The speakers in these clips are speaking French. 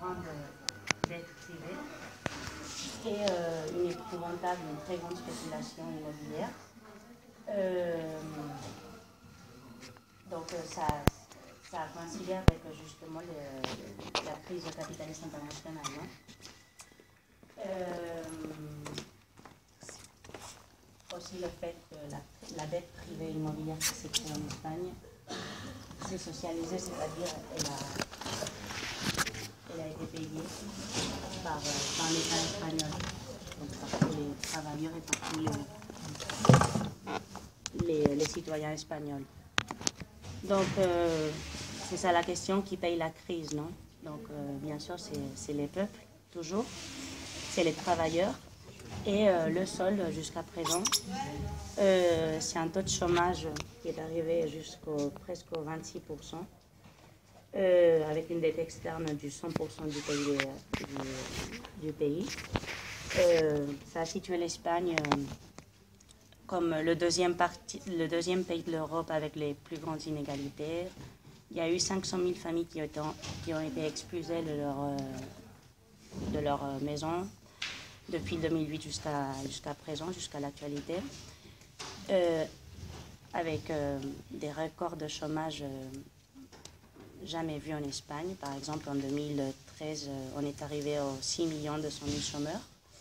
grande dette privée et une épouvantable, une très grande spéculation immobilière. Donc ça a coïncidé avec justement la crise capitaliste internationale. Non? Aussi le fait que la dette privée immobilière qui s'est créée en Espagne s'est socialisée, c'est-à-dire elle a été payée par l'État espagnol, donc par tous les travailleurs et par tous les citoyens espagnols. Donc c'est ça la question, qui paye la crise, non? Donc bien sûr c'est les peuples, toujours, c'est les travailleurs. Et le sol, jusqu'à présent, c'est un taux de chômage qui est arrivé presque au 26%, avec une dette externe du 100% du pays. Ça a situé l'Espagne comme le deuxième pays de l'Europe avec les plus grandes inégalités. Il y a eu 500 000 familles qui ont été expulsées de leur maison depuis 2008 jusqu'à présent, jusqu'à l'actualité, avec des records de chômage jamais vus en Espagne. Par exemple, en 2013, on est arrivé aux 6 200 000 chômeurs,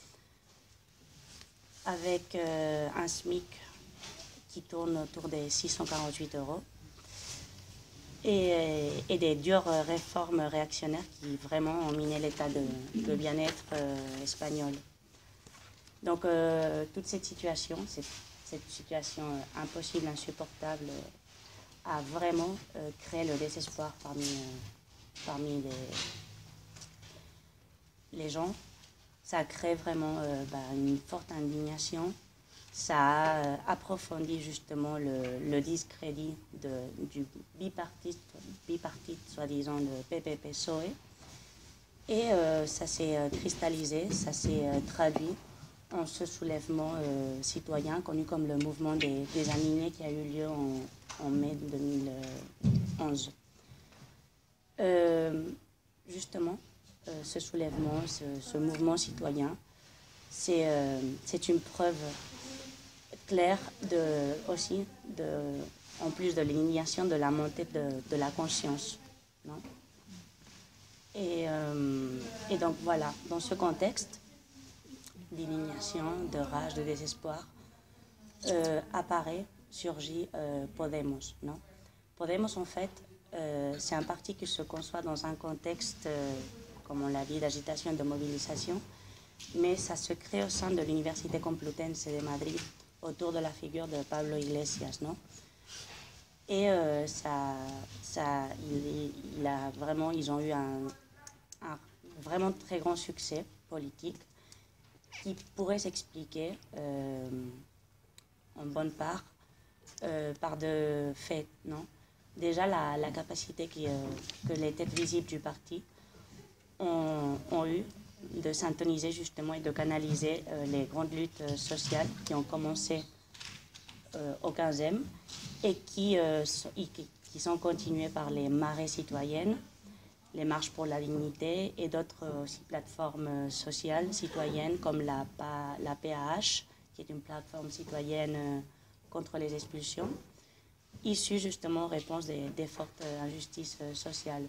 avec un SMIC qui tourne autour des 648 €, et des dures réformes réactionnaires qui vraiment ont miné l'état de bien-être espagnol. Donc toute cette situation impossible, insupportable, a vraiment créé le désespoir parmi les gens. Ça a créé vraiment une forte indignation. Ça a approfondi justement le discrédit du bipartite soi-disant de PP-PSOE. Et ça s'est cristallisé, ça s'est traduit en ce soulèvement citoyen connu comme le mouvement des Indignés qui a eu lieu en mai 2011. Justement, ce soulèvement, ce mouvement citoyen, c'est une preuve claire en plus de l'indignation, de la montée de la conscience. Non? Et donc voilà, dans ce contexte d'indignation, de rage, de désespoir, surgit Podemos. Non? Podemos, en fait, c'est un parti qui se conçoit dans un contexte, comme on l'a dit, d'agitation et de mobilisation, mais ça se crée au sein de l'Université Complutense de Madrid, autour de la figure de Pablo Iglesias. Non? Et ils ont eu un vraiment très grand succès politique qui pourrait s'expliquer en bonne part par deux faits. Non? Déjà, la capacité que les têtes visibles du parti ont eu de syntoniser justement et de canaliser les grandes luttes sociales qui ont commencé au 15e et qui sont continuées par les marées citoyennes, les marches pour la dignité et d'autres aussi plateformes sociales citoyennes comme la PAH, qui est une plateforme citoyenne contre les expulsions, issue justement en réponse des fortes injustices sociales.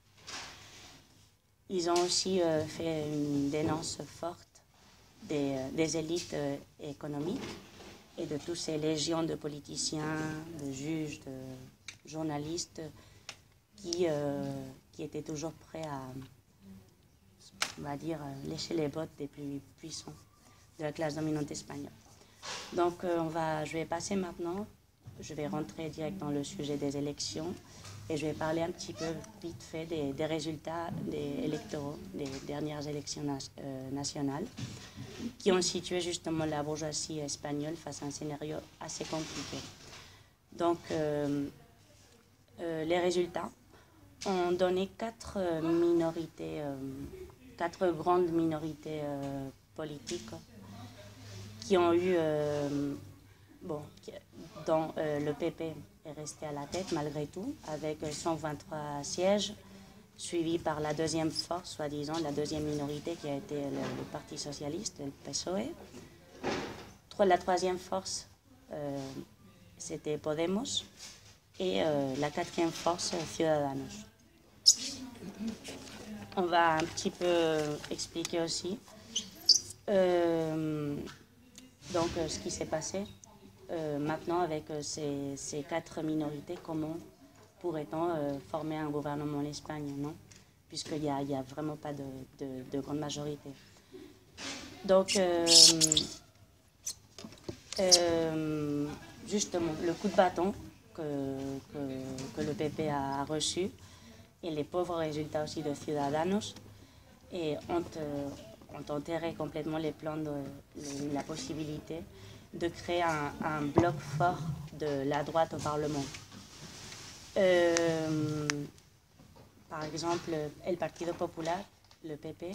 Ils ont aussi fait une dénonce forte des élites économiques et de tous ces légions de politiciens, de juges, de journalistes qui étaient toujours prêts à, on va dire, lécher les bottes des plus puissants de la classe dominante espagnole. Donc je vais passer maintenant, je vais rentrer direct dans le sujet des élections et je vais parler un petit peu vite fait des résultats électoraux des dernières élections nationales qui ont situé justement la bourgeoisie espagnole face à un scénario assez compliqué. Donc les résultats ont donné quatre grandes minorités politiques qui ont eu, dont le PP est resté à la tête malgré tout, avec 123 sièges suivi par la deuxième force, soi-disant, la deuxième minorité qui a été le Parti socialiste, le PSOE. La troisième force, c'était Podemos. Et la quatrième force, Ciudadanos. On va un petit peu expliquer aussi donc ce qui s'est passé maintenant avec ces quatre minorités. Comment pourrait-on former un gouvernement en Espagne, non? Puisqu'il n'y a vraiment pas de grande majorité. Donc, justement, le coup de bâton que le PP a reçu et les pauvres résultats aussi de Ciudadanos et ont enterré complètement les plans la possibilité de créer un bloc fort de la droite au Parlement. Par exemple, el Partido Popular, le PP,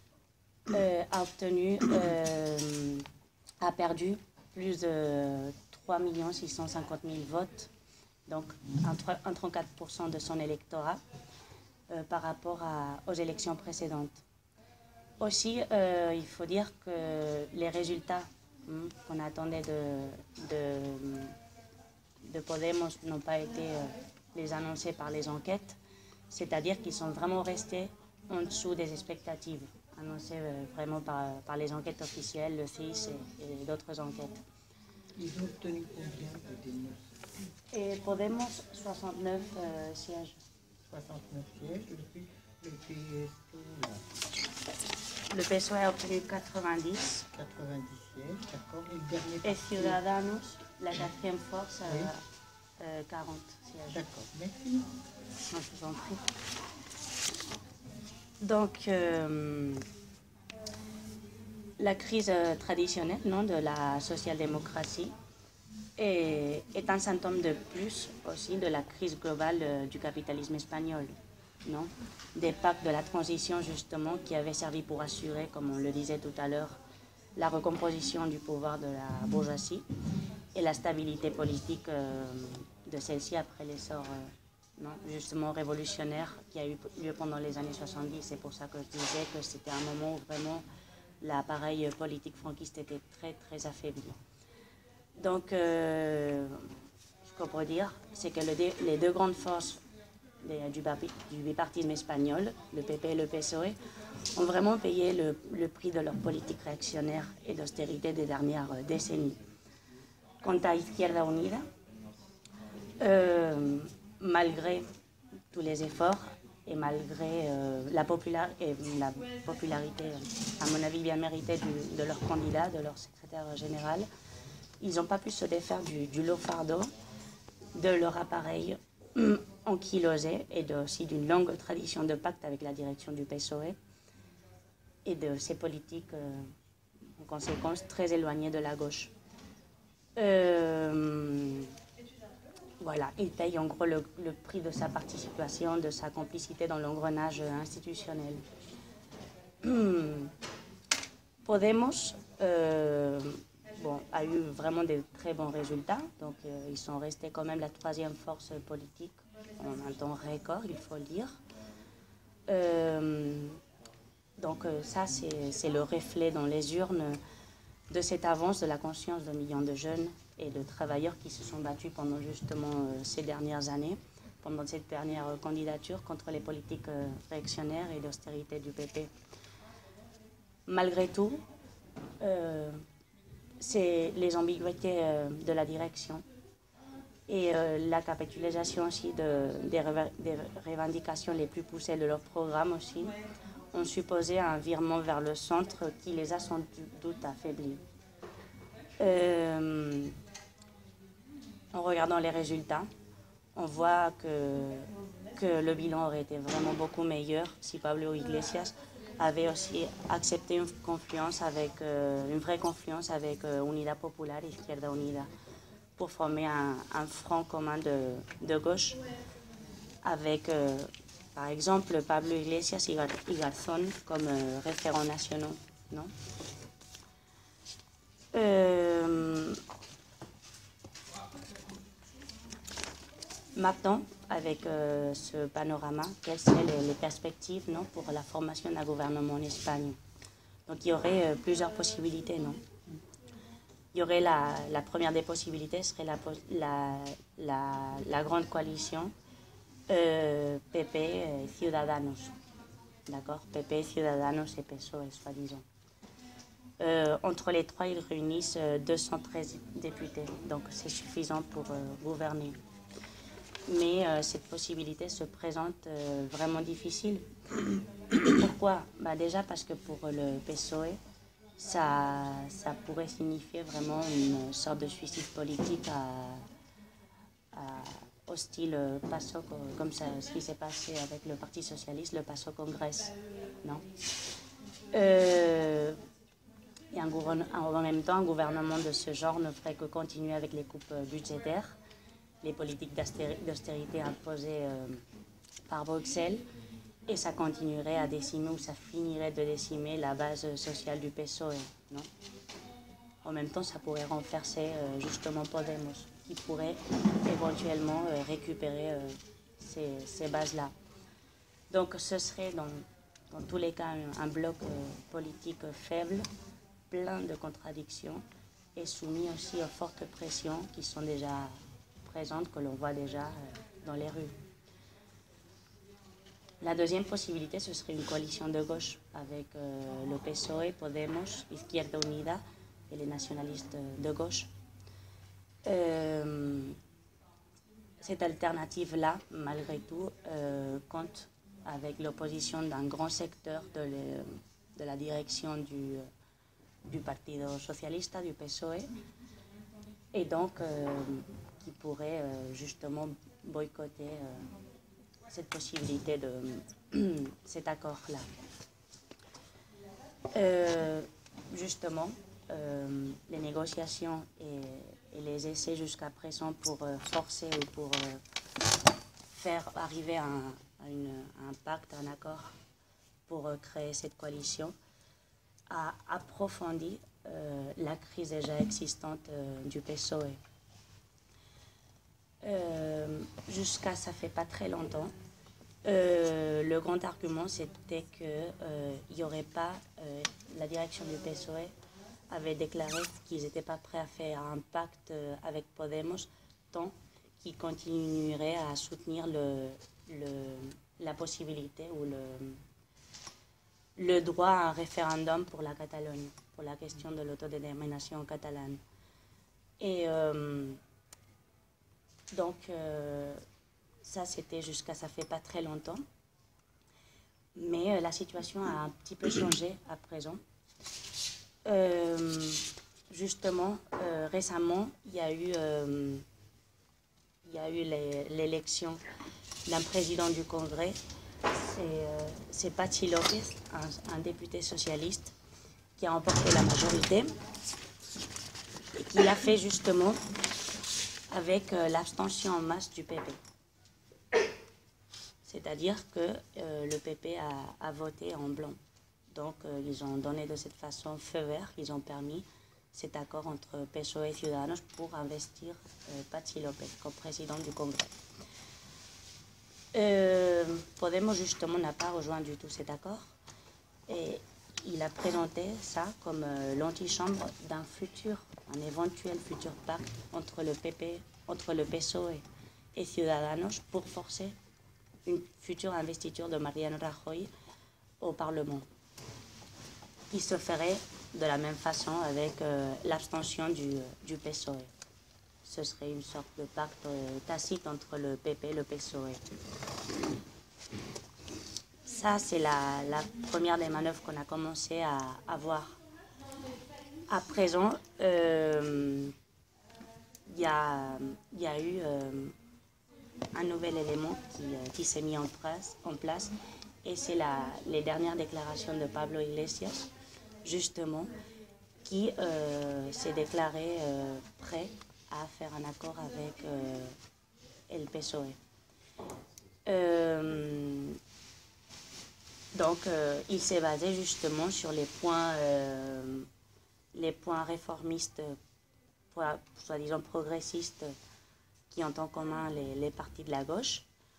a perdu plus de 3 650 000 votes, donc un 34% de son électorat par rapport aux élections précédentes. Aussi, il faut dire que les résultats qu'on attendait de Podemos n'ont pas été les annoncés par les enquêtes, c'est-à-dire qu'ils sont vraiment restés en dessous des expectatives annoncées vraiment par les enquêtes officielles, le CIS et d'autres enquêtes. Ils ont obtenu combien, Podemos? Et Podemos, 69 sièges. 69 sièges, le PSO, Le PSOE a obtenu 90. 90 sièges, d'accord. Et le dernier Et Ciudadanos, la quatrième force, oui. 40 sièges. D'accord, merci. Je vous en prie. Donc, la crise traditionnelle, non, de la social-démocratie est un symptôme de plus aussi de la crise globale du capitalisme espagnol, non? Des pactes de la transition, justement, qui avaient servi pour assurer, comme on le disait tout à l'heure, la recomposition du pouvoir de la bourgeoisie et la stabilité politique de celle-ci après l'essor non, justement révolutionnaire qui a eu lieu pendant les années 70. C'est pour ça que je disais que c'était un moment où vraiment l'appareil politique franquiste était très très affaibli. Donc, ce qu'on peut dire, c'est que les deux grandes forces du bipartisme espagnol, le PP et le PSOE, ont vraiment payé le prix de leur politique réactionnaire et d'austérité des dernières décennies. Quant à Izquierda Unida, malgré tous les efforts et malgré la popularité, à mon avis bien méritée, de leur candidat, de leur secrétaire général, ils n'ont pas pu se défaire du lourd fardeau de leur appareil ankylosé et aussi d'une longue tradition de pacte avec la direction du PSOE et de ses politiques, en conséquence, très éloignées de la gauche. Voilà, il paye en gros le prix de sa participation, de sa complicité dans l'engrenage institutionnel. Podemos a eu vraiment de très bons résultats, donc ils sont restés quand même la troisième force politique en un temps record, il faut le dire. Donc ça, c'est le reflet dans les urnes de cette avance de la conscience de millions de jeunes et de travailleurs qui se sont battus pendant justement ces dernières années, pendant cette dernière candidature contre les politiques réactionnaires et d'austérité du PP. Malgré tout, c'est les ambiguïtés de la direction et la capitalisation aussi des revendications les plus poussées de leur programme aussi ont supposé un virement vers le centre qui les a sans doute affaiblis. En regardant les résultats, on voit que le bilan aurait été vraiment beaucoup meilleur si Pablo Iglesias avait aussi accepté une vraie confluence avec Unidad Popular et Izquierda Unida pour former un front commun de gauche avec, par exemple, Pablo Iglesias y Garzón comme référents nationaux, non? Maintenant, avec ce panorama, quelles seraient les perspectives, non, pour la formation d'un gouvernement en Espagne. Donc il y aurait plusieurs possibilités, non. Il y aurait la première des possibilités serait la grande coalition PP et Ciudadanos. D'accord, PP, Ciudadanos et PSOE, soi-disant. Entre les trois, ils réunissent 213 députés, donc c'est suffisant pour gouverner. Mais cette possibilité se présente vraiment difficile. Pourquoi? Déjà parce que pour le PSOE, ça pourrait signifier vraiment une sorte de suicide politique au style PASOK, comme ça, ce qui s'est passé avec le Parti Socialiste, le PASOK en Grèce. Non? Et en même temps, un gouvernement de ce genre ne ferait que continuer avec les coupes budgétaires, les politiques d'austérité imposées par Bruxelles, et ça continuerait à décimer, ou ça finirait de décimer la base sociale du PSOE. Non? En même temps, ça pourrait renforcer justement Podemos, qui pourrait éventuellement récupérer ces bases-là. Donc ce serait dans tous les cas un bloc politique faible, plein de contradictions et soumis aussi aux fortes pressions qui sont déjà présentes, que l'on voit déjà dans les rues. La deuxième possibilité, ce serait une coalition de gauche avec le PSOE, Podemos, Izquierda Unida et les nationalistes de gauche. Cette alternative-là, malgré tout, compte avec l'opposition d'un grand secteur de la direction du Partido Socialista, du PSOE, et donc qui pourrait justement boycotter cette possibilité de cet accord-là. Justement, les négociations et les essais jusqu'à présent pour forcer ou pour faire arriver à un pacte, un accord pour créer cette coalition, a approfondi la crise déjà existante du PSOE. Jusqu'à ça fait pas très longtemps, le grand argument c'était qu'il n'y aurait pas, la direction du PSOE avait déclaré qu'ils n'étaient pas prêts à faire un pacte avec Podemos tant qu'ils continueraient à soutenir la possibilité ou le droit à un référendum pour la Catalogne, pour la question de l'autodétermination catalane. Et donc, ça c'était jusqu'à ça fait pas très longtemps. Mais la situation a un petit peu changé à présent. Justement, récemment, il y a eu l'élection d'un président du Congrès. C'est Patxi López, un député socialiste, qui a remporté la majorité et qui l'a fait justement avec l'abstention en masse du PP. C'est-à-dire que le PP a voté en blanc. Donc ils ont donné de cette façon feu vert, ils ont permis cet accord entre PSOE et Ciudadanos pour investir Patxi López comme président du Congrès. Podemos justement n'a pas rejoint du tout cet accord et il a présenté ça comme l'antichambre d'un éventuel futur pacte entre le PSOE et Ciudadanos pour forcer une future investiture de Mariano Rajoy au Parlement, qui se ferait de la même façon avec l'abstention du PSOE. Ce serait une sorte de pacte tacite entre le PP et le PSOE. Ça, c'est la première des manœuvres qu'on a commencé à voir. À présent, il y a eu un nouvel élément qui s'est mis en place et c'est les dernières déclarations de Pablo Iglesias, justement, qui s'est déclaré prêt à faire un accord avec le PSOE. Donc, il s'est basé justement sur les points réformistes, soi-disant progressistes, qui ont en commun les partis de la gauche.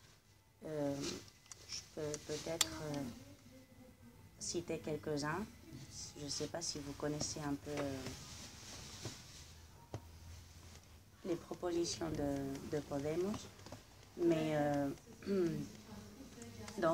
Je peux peut-être citer quelques-uns. Je ne sais pas si vous connaissez un peu les propositions de Podemos, mais donc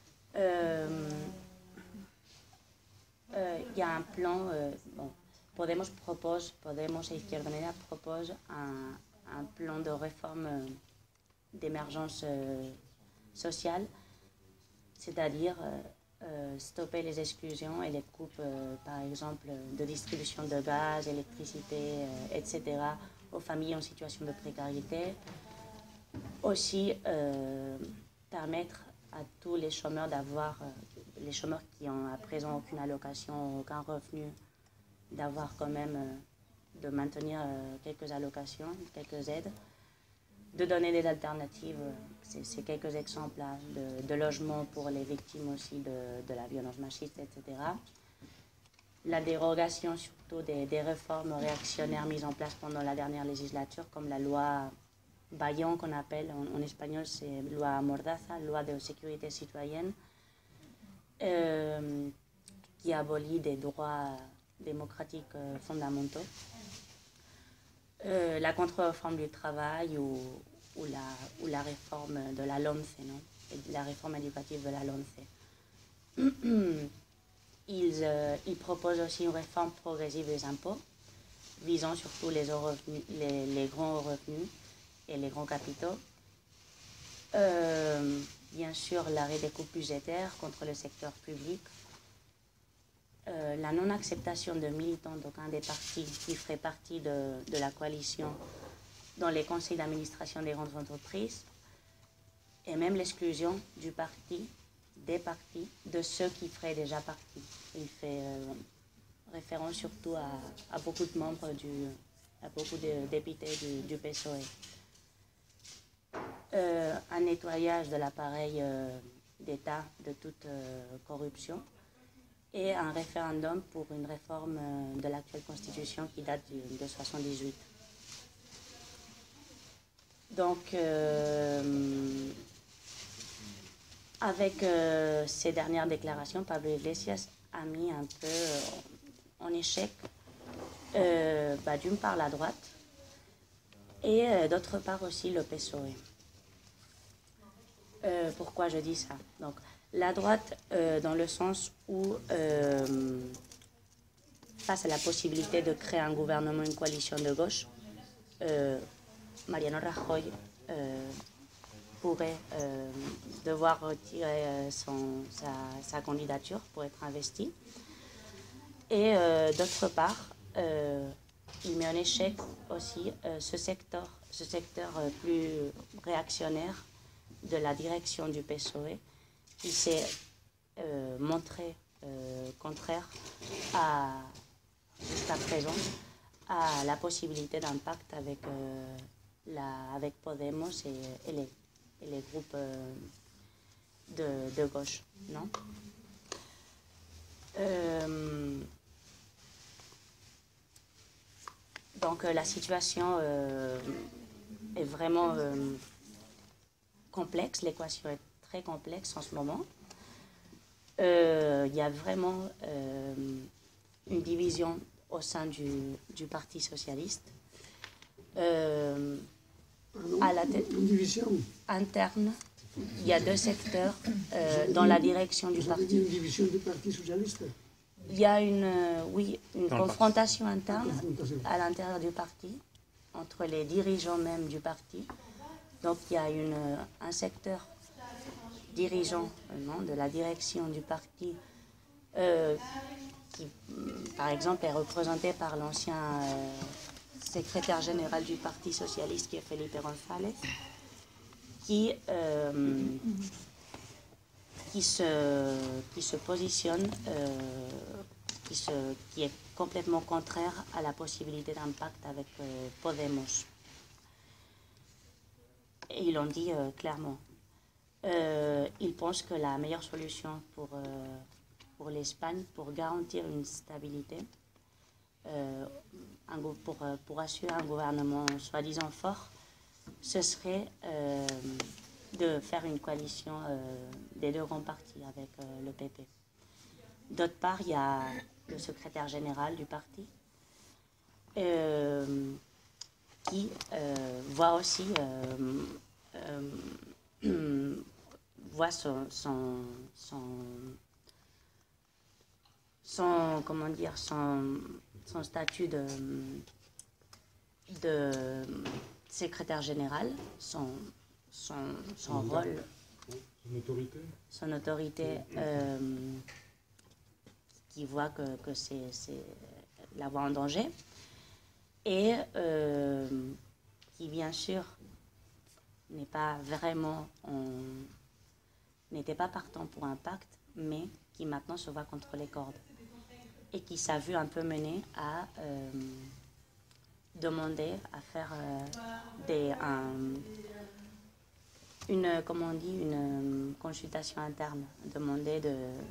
il y a un plan, bon, Podemos et Izquierda Unida proposent un plan de réforme d'émergence sociale, c'est-à-dire stopper les exclusions et les coupes, par exemple, de distribution de gaz, électricité, etc., aux familles en situation de précarité. Aussi, permettre à tous les chômeurs d'avoir, les chômeurs qui ont à présent aucune allocation, aucun revenu, d'avoir quand même, de maintenir quelques allocations, quelques aides, de donner des alternatives, c'est quelques exemples là, de logements pour les victimes aussi de la violence machiste, etc. La dérogation surtout des réformes réactionnaires mises en place pendant la dernière législature, comme la loi Bayon qu'on appelle, en espagnol c'est loi Mordaza, loi de sécurité citoyenne, qui abolit des droits démocratiques fondamentaux. La contre-réforme du travail ou la réforme de la LOMCE, non, la réforme éducative de la LOMCE. Ils proposent aussi une réforme progressive des impôts, visant surtout les grands revenus et les grands capitaux. Bien sûr, l'arrêt des coupes budgétaires contre le secteur public. La non-acceptation de militants d'aucun des partis qui feraient partie de la coalition dans les conseils d'administration des grandes entreprises, et même l'exclusion des partis, de ceux qui feraient déjà partie. Il fait référence surtout à beaucoup de membres, à beaucoup de députés du PSOE. Un nettoyage de l'appareil d'État de toute corruption, et un référendum pour une réforme de l'actuelle constitution qui date de 1978. Donc, avec ces dernières déclarations, Pablo Iglesias a mis un peu en échec, d'une part la droite, et d'autre part aussi le PSOE. Pourquoi je dis ça? Donc, la droite, dans le sens où, face à la possibilité de créer un gouvernement, une coalition de gauche, Mariano Rajoy pourrait devoir retirer sa candidature pour être investi. Et d'autre part, il met en échec aussi ce secteur plus réactionnaire de la direction du PSOE, qui s'est montré contraire jusqu'à présent à la possibilité d'un pacte avec Podemos et les groupes de gauche, non? Donc la situation est vraiment complexe, l'équation est très complexe en ce moment. Il y a vraiment une division au sein du Parti socialiste. À la tête une division interne, il y a deux secteurs dans la direction du parti. Une division du Parti socialiste. Il y a une confrontation interne à l'intérieur du parti, entre les dirigeants même du parti. Donc il y a un secteur dirigeant de la direction du parti qui, par exemple, est représenté par l'ancien secrétaire général du Parti socialiste, qui est Felipe González, qui se positionne, qui est complètement contraire à la possibilité d'un pacte avec Podemos. Et ils l'ont dit clairement. Ils pensent que la meilleure solution pour l'Espagne, pour garantir une stabilité, pour assurer un gouvernement soi-disant fort, ce serait de faire une coalition des deux grands partis avec le PP. D'autre part, il y a le secrétaire général du parti qui voit aussi voit comment dire, son statut de secrétaire général, son rôle, son autorité, qui voit que c'est la voie en danger, et qui bien sûr n'était pas partant pour un pacte, mais qui maintenant se voit contre les cordes et qui s'est vu un peu mené à demander à faire une consultation interne, demander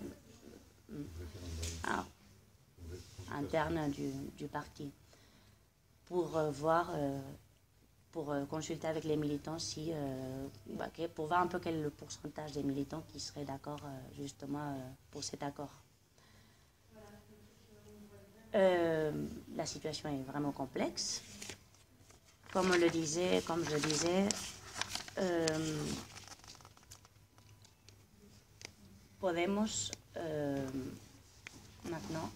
interne du parti pour voir, pour consulter avec les militants pour voir un peu quel est le pourcentage des militants qui seraient d'accord justement pour cet accord. La situation est vraiment complexe. Comme je le disais, Podemos maintenant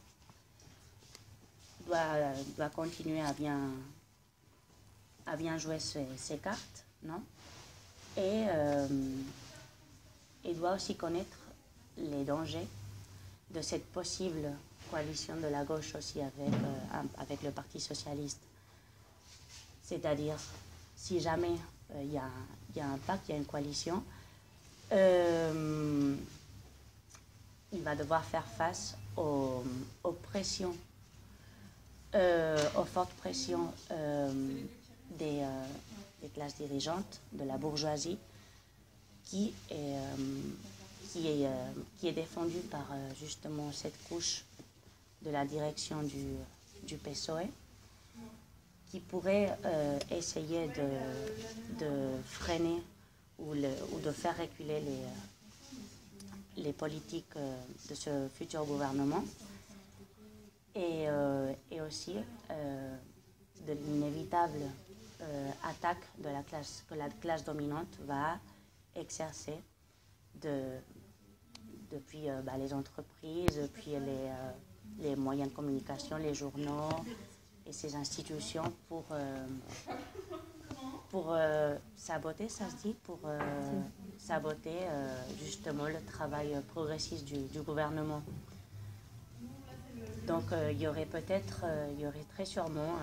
doit continuer à bien jouer ses cartes, non? Et doit aussi connaître les dangers de cette possible coalition de la gauche aussi avec le Parti socialiste. C'est-à-dire, si jamais il y a un pacte, il y a une coalition, il va devoir faire face aux pressions, aux fortes pressions des classes dirigeantes, de la bourgeoisie, qui est défendue par justement cette couche de la direction du PSOE, qui pourrait essayer de freiner ou de faire reculer les politiques de ce futur gouvernement, et aussi de l'inévitable attaque que la classe dominante va exercer depuis les entreprises, puis les moyens de communication, les journaux et ces institutions pour saboter, ça se dit, pour saboter justement le travail progressiste du gouvernement. Donc il y aurait très sûrement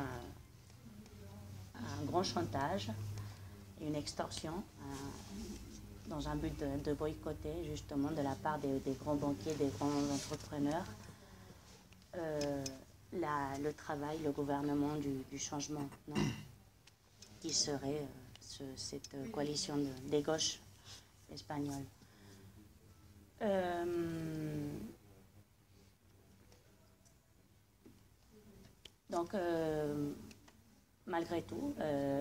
un grand chantage, une extorsion, dans un but de boycotter justement de la part des grands banquiers, des grands entrepreneurs, le travail, le gouvernement du changement, non, qui serait cette coalition des gauches espagnoles. Donc, malgré tout,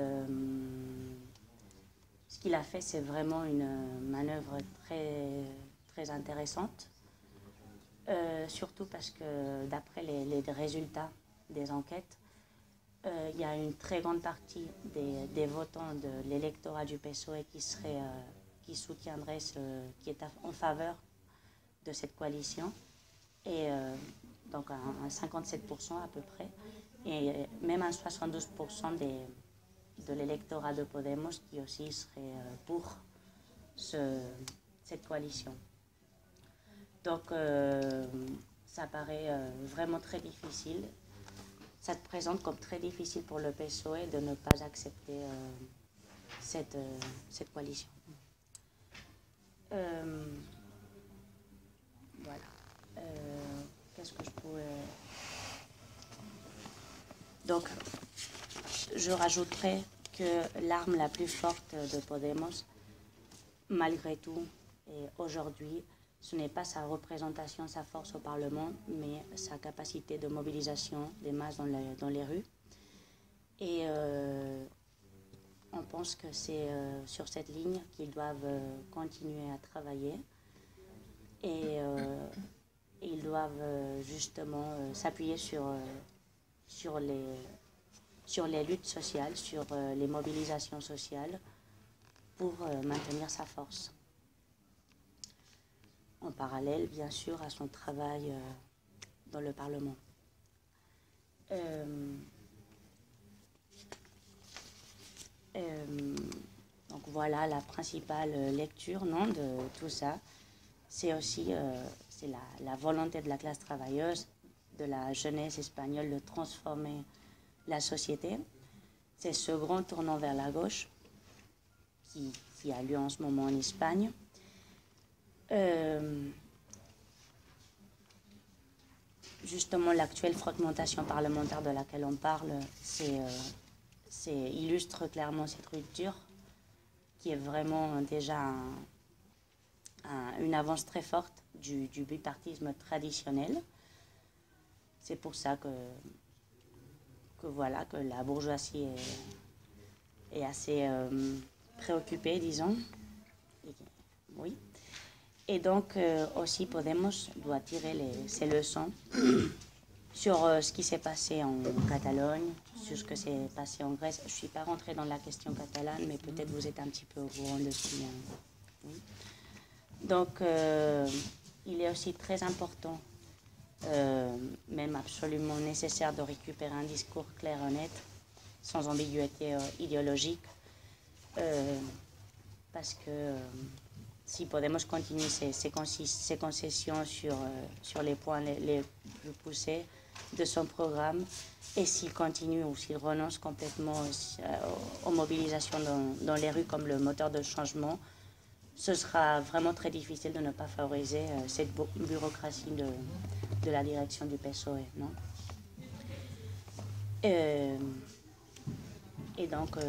ce qu'il a fait, c'est vraiment une manœuvre très, très intéressante, surtout parce que d'après les résultats des enquêtes, il y a une très grande partie des votants de l'électorat du PSOE qui soutiendrait, qui est en faveur de cette coalition, et donc un 57% à peu près, et même un 72% de l'électorat de Podemos qui aussi serait pour cette coalition. Donc ça paraît vraiment très difficile. Ça te présente comme très difficile pour le PSOE de ne pas accepter cette coalition. Voilà. Qu'est-ce que je pourrais... Donc, je rajouterais que l'arme la plus forte de Podemos, malgré tout, et aujourd'hui, ce n'est pas sa représentation, sa force au Parlement, mais sa capacité de mobilisation des masses dans les rues. Et on pense que c'est sur cette ligne qu'ils doivent continuer à travailler et ils doivent justement s'appuyer sur les luttes sociales, sur les mobilisations sociales pour maintenir sa force. En parallèle, bien sûr, à son travail dans le Parlement. Donc voilà la principale lecture, non, de tout ça. C'est aussi c'est la volonté de la classe travailleuse, de la jeunesse espagnole de transformer la société. C'est ce grand tournant vers la gauche qui a lieu en ce moment en Espagne. Justement, l'actuelle fragmentation parlementaire de laquelle on parle, illustre clairement cette rupture qui est vraiment déjà une avance très forte du bipartisme traditionnel. C'est pour ça que la bourgeoisie est assez préoccupée, disons. Oui. Et donc aussi Podemos doit tirer ses leçons sur ce qui s'est passé en Catalogne, sur ce qui s'est passé en Grèce. Je ne suis pas rentrée dans la question catalane, mais peut-être vous êtes un petit peu au courant dessus. Oui. Donc il est aussi très important, même absolument nécessaire, de récupérer un discours clair et net, sans ambiguïté idéologique, parce que si Podemos continue ses concessions sur les points les plus poussés de son programme, et s'il continue ou s'il renonce complètement aux mobilisations dans les rues comme le moteur de changement, ce sera vraiment très difficile de ne pas favoriser cette bureaucratie de la direction du PSOE, non? Et donc,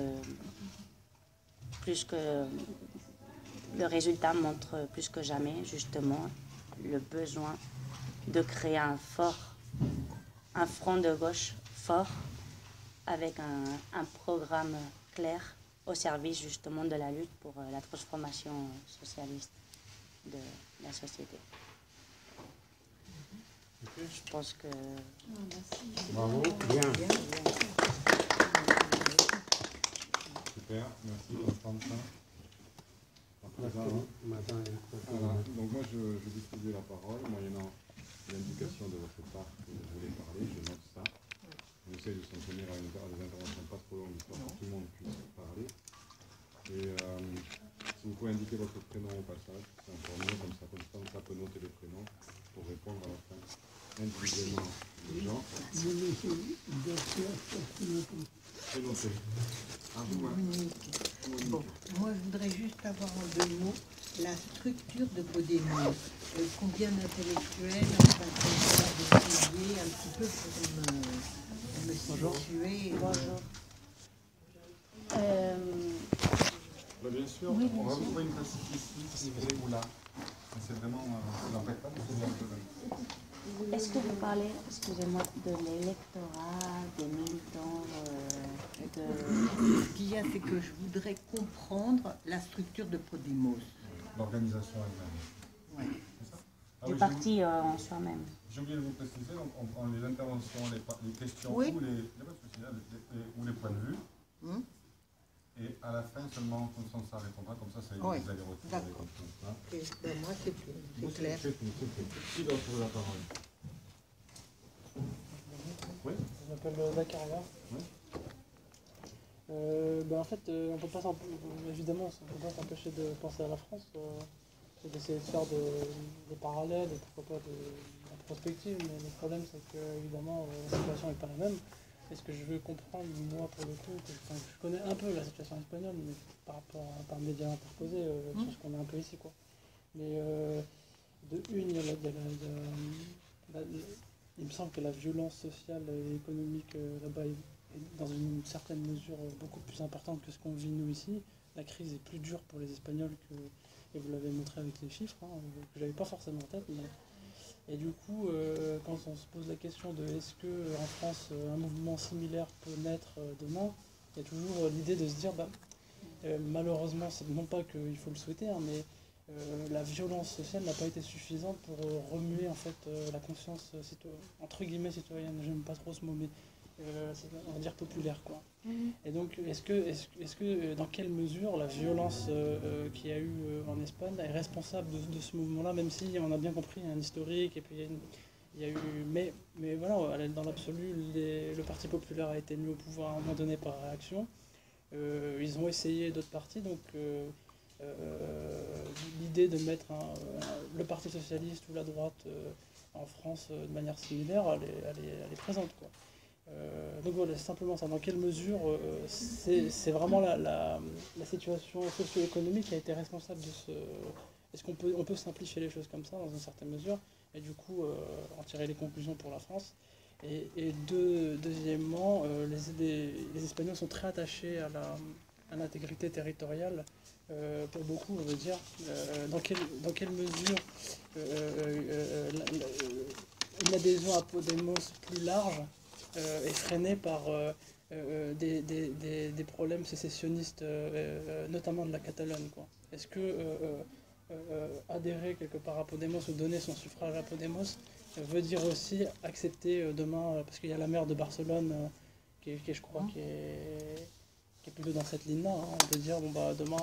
plus que le résultat montre plus que jamais, justement, le besoin de créer un front de gauche fort, avec un programme clair au service, justement, de la lutte pour la transformation socialiste de la société. Okay. Je pense que... Bravo, bien. Super, merci d'entendre ça. Voilà. Donc moi je distribue la parole, moyennant l'indication de votre part que vous voulez parler, je note ça. On essaie de s'en tenir à des interventions pas trop longues, histoire que tout le monde puisse parler. Et si vous pouvez indiquer votre prénom au passage, c'est encore mieux, comme ça peut noter le prénom pour répondre à la fin individuellement aux gens. C'est noté. Bon, moi je voudrais juste avoir en 2 mots la structure de Podemos. Combien d'intellectuels, d'essayer un petit peu pour me situer. Bonjour. Bien sûr, oui, on va vous trouver une place ici, si vous voulez, ou là. C'est vraiment, ça n'empêche pas de trouver un peu. Est-ce que vous parlez, excusez-moi, de l'électorat, des militants, Ce qu'il y a, c'est que je voudrais comprendre la structure de Podemos. L'organisation elle-même. Ouais. C'est ça? Du parti en soi-même. J'ai oublié de vous préciser, donc on prend les interventions, les questions oui. ou les points de vue. Et à la fin seulement, ça répondra, comme ça, vous allez retrouver. D'accord. Okay. Ben, moi, c'est clair. C'est qui doit trouver la parole? Oui. Je m'appelle Zakaria. Oui. En fait, on peut pas évidemment, on peut pas s'empêcher de penser à la France et d'essayer de faire des parallèles et pourquoi pas de la prospective, mais le problème c'est que évidemment la situation n'est pas la même. Et ce que je veux comprendre, moi pour le coup, je connais un peu la situation espagnole, mais par rapport à par médias interposés, sur ce qu'on a un peu ici, quoi. Mais il me semble que la violence sociale et économique là-bas est dans une certaine mesure beaucoup plus importante que ce qu'on vit nous ici. La crise est plus dure pour les Espagnols et vous l'avez montré avec les chiffres, que j'avais pas forcément en tête. Et du coup, quand on se pose la question de est-ce qu'en France un mouvement similaire peut naître demain, il y a toujours l'idée de se dire malheureusement, non pas qu'il faut le souhaiter, hein, mais la violence sociale n'a pas été suffisante pour remuer en fait la conscience entre guillemets citoyenne. J'aime pas trop ce mot, mais on va dire populaire, quoi. Et donc, est-ce que dans quelle mesure la violence qu'il y a eu en Espagne est responsable de ce mouvement-là, même si on a bien compris, il y a un historique, et puis il y a eu mais voilà, dans l'absolu, le Parti populaire a été mis au pouvoir à un moment donné par réaction. Ils ont essayé d'autres partis, donc l'idée de mettre le Parti socialiste ou la droite en France de manière similaire, elle est présente, quoi. Donc voilà, simplement ça. Dans quelle mesure c'est vraiment la situation socio-économique qui a été responsable de ce... Est-ce qu'on peut simplifier les choses comme ça dans une certaine mesure et du coup en tirer les conclusions pour la France? Et deuxièmement, les Espagnols sont très attachés à l'intégrité territoriale. Pour beaucoup, on veut dire, dans quelle mesure une adhésion à Podemos plus large est freinée par des problèmes sécessionnistes, notamment de la Catalogne, quoi. Est-ce que adhérer quelque part à Podemos ou donner son suffrage à Podemos veut dire aussi accepter demain, parce qu'il y a la maire de Barcelone je crois, qui est plutôt dans cette ligne-là, hein, on peut dire, bon bah demain,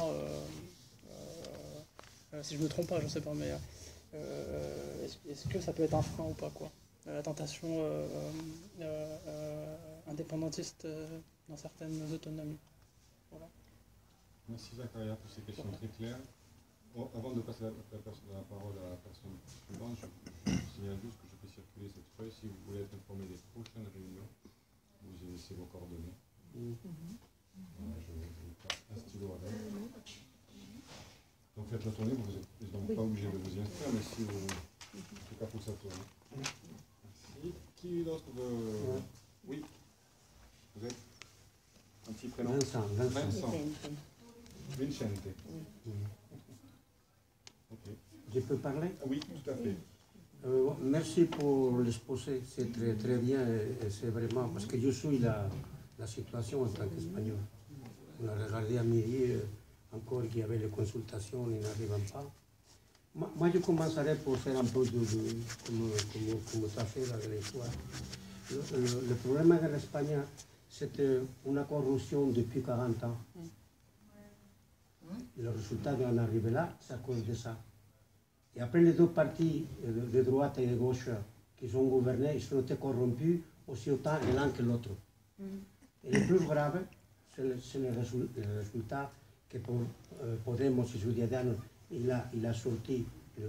si je me trompe pas, je sais pas, mais est-ce que ça peut être un frein ou pas, quoi, la tentation indépendantiste dans certaines autonomies. Voilà. Merci Zakaria pour ces questions très claires. Bon, avant de passer la parole à la personne suivante, je signale juste que je fais circuler cette feuille. Si vous voulez être informé des prochaines réunions, vous y laissez vos coordonnées. Voilà, je vais faire un stylo avec. Donc faites la tournée, vous n'êtes donc pas obligé de vous y inscrire, mais si vous... En tout cas, pour ça tourne. Merci. Qui d'autre veut... Oui. Vous êtes un petit prénom? Vincent. Vincente. Ok. Je peux parler? Oui, tout à fait. Merci pour l'exposé, c'est très, très bien, et c'est vraiment, parce que je suis la situation en tant qu'Espagnol. On a regardé à midi encore qu'il y avait les consultations, ils n'arrivent pas. Moi, je commencerai pour faire un peu comme tu as fait la l'histoire. Le problème de l'Espagne, c'était une corruption depuis 40 ans. Le résultat d'en arriver là, c'est à cause de ça. Et après, les deux partis de droite et de gauche qui ont gouverné, ils ont été corrompus aussi autant l'un que l'autre. Et le plus grave, c'est le résultat que pour Podemos et Ciudadanos, il a sorti.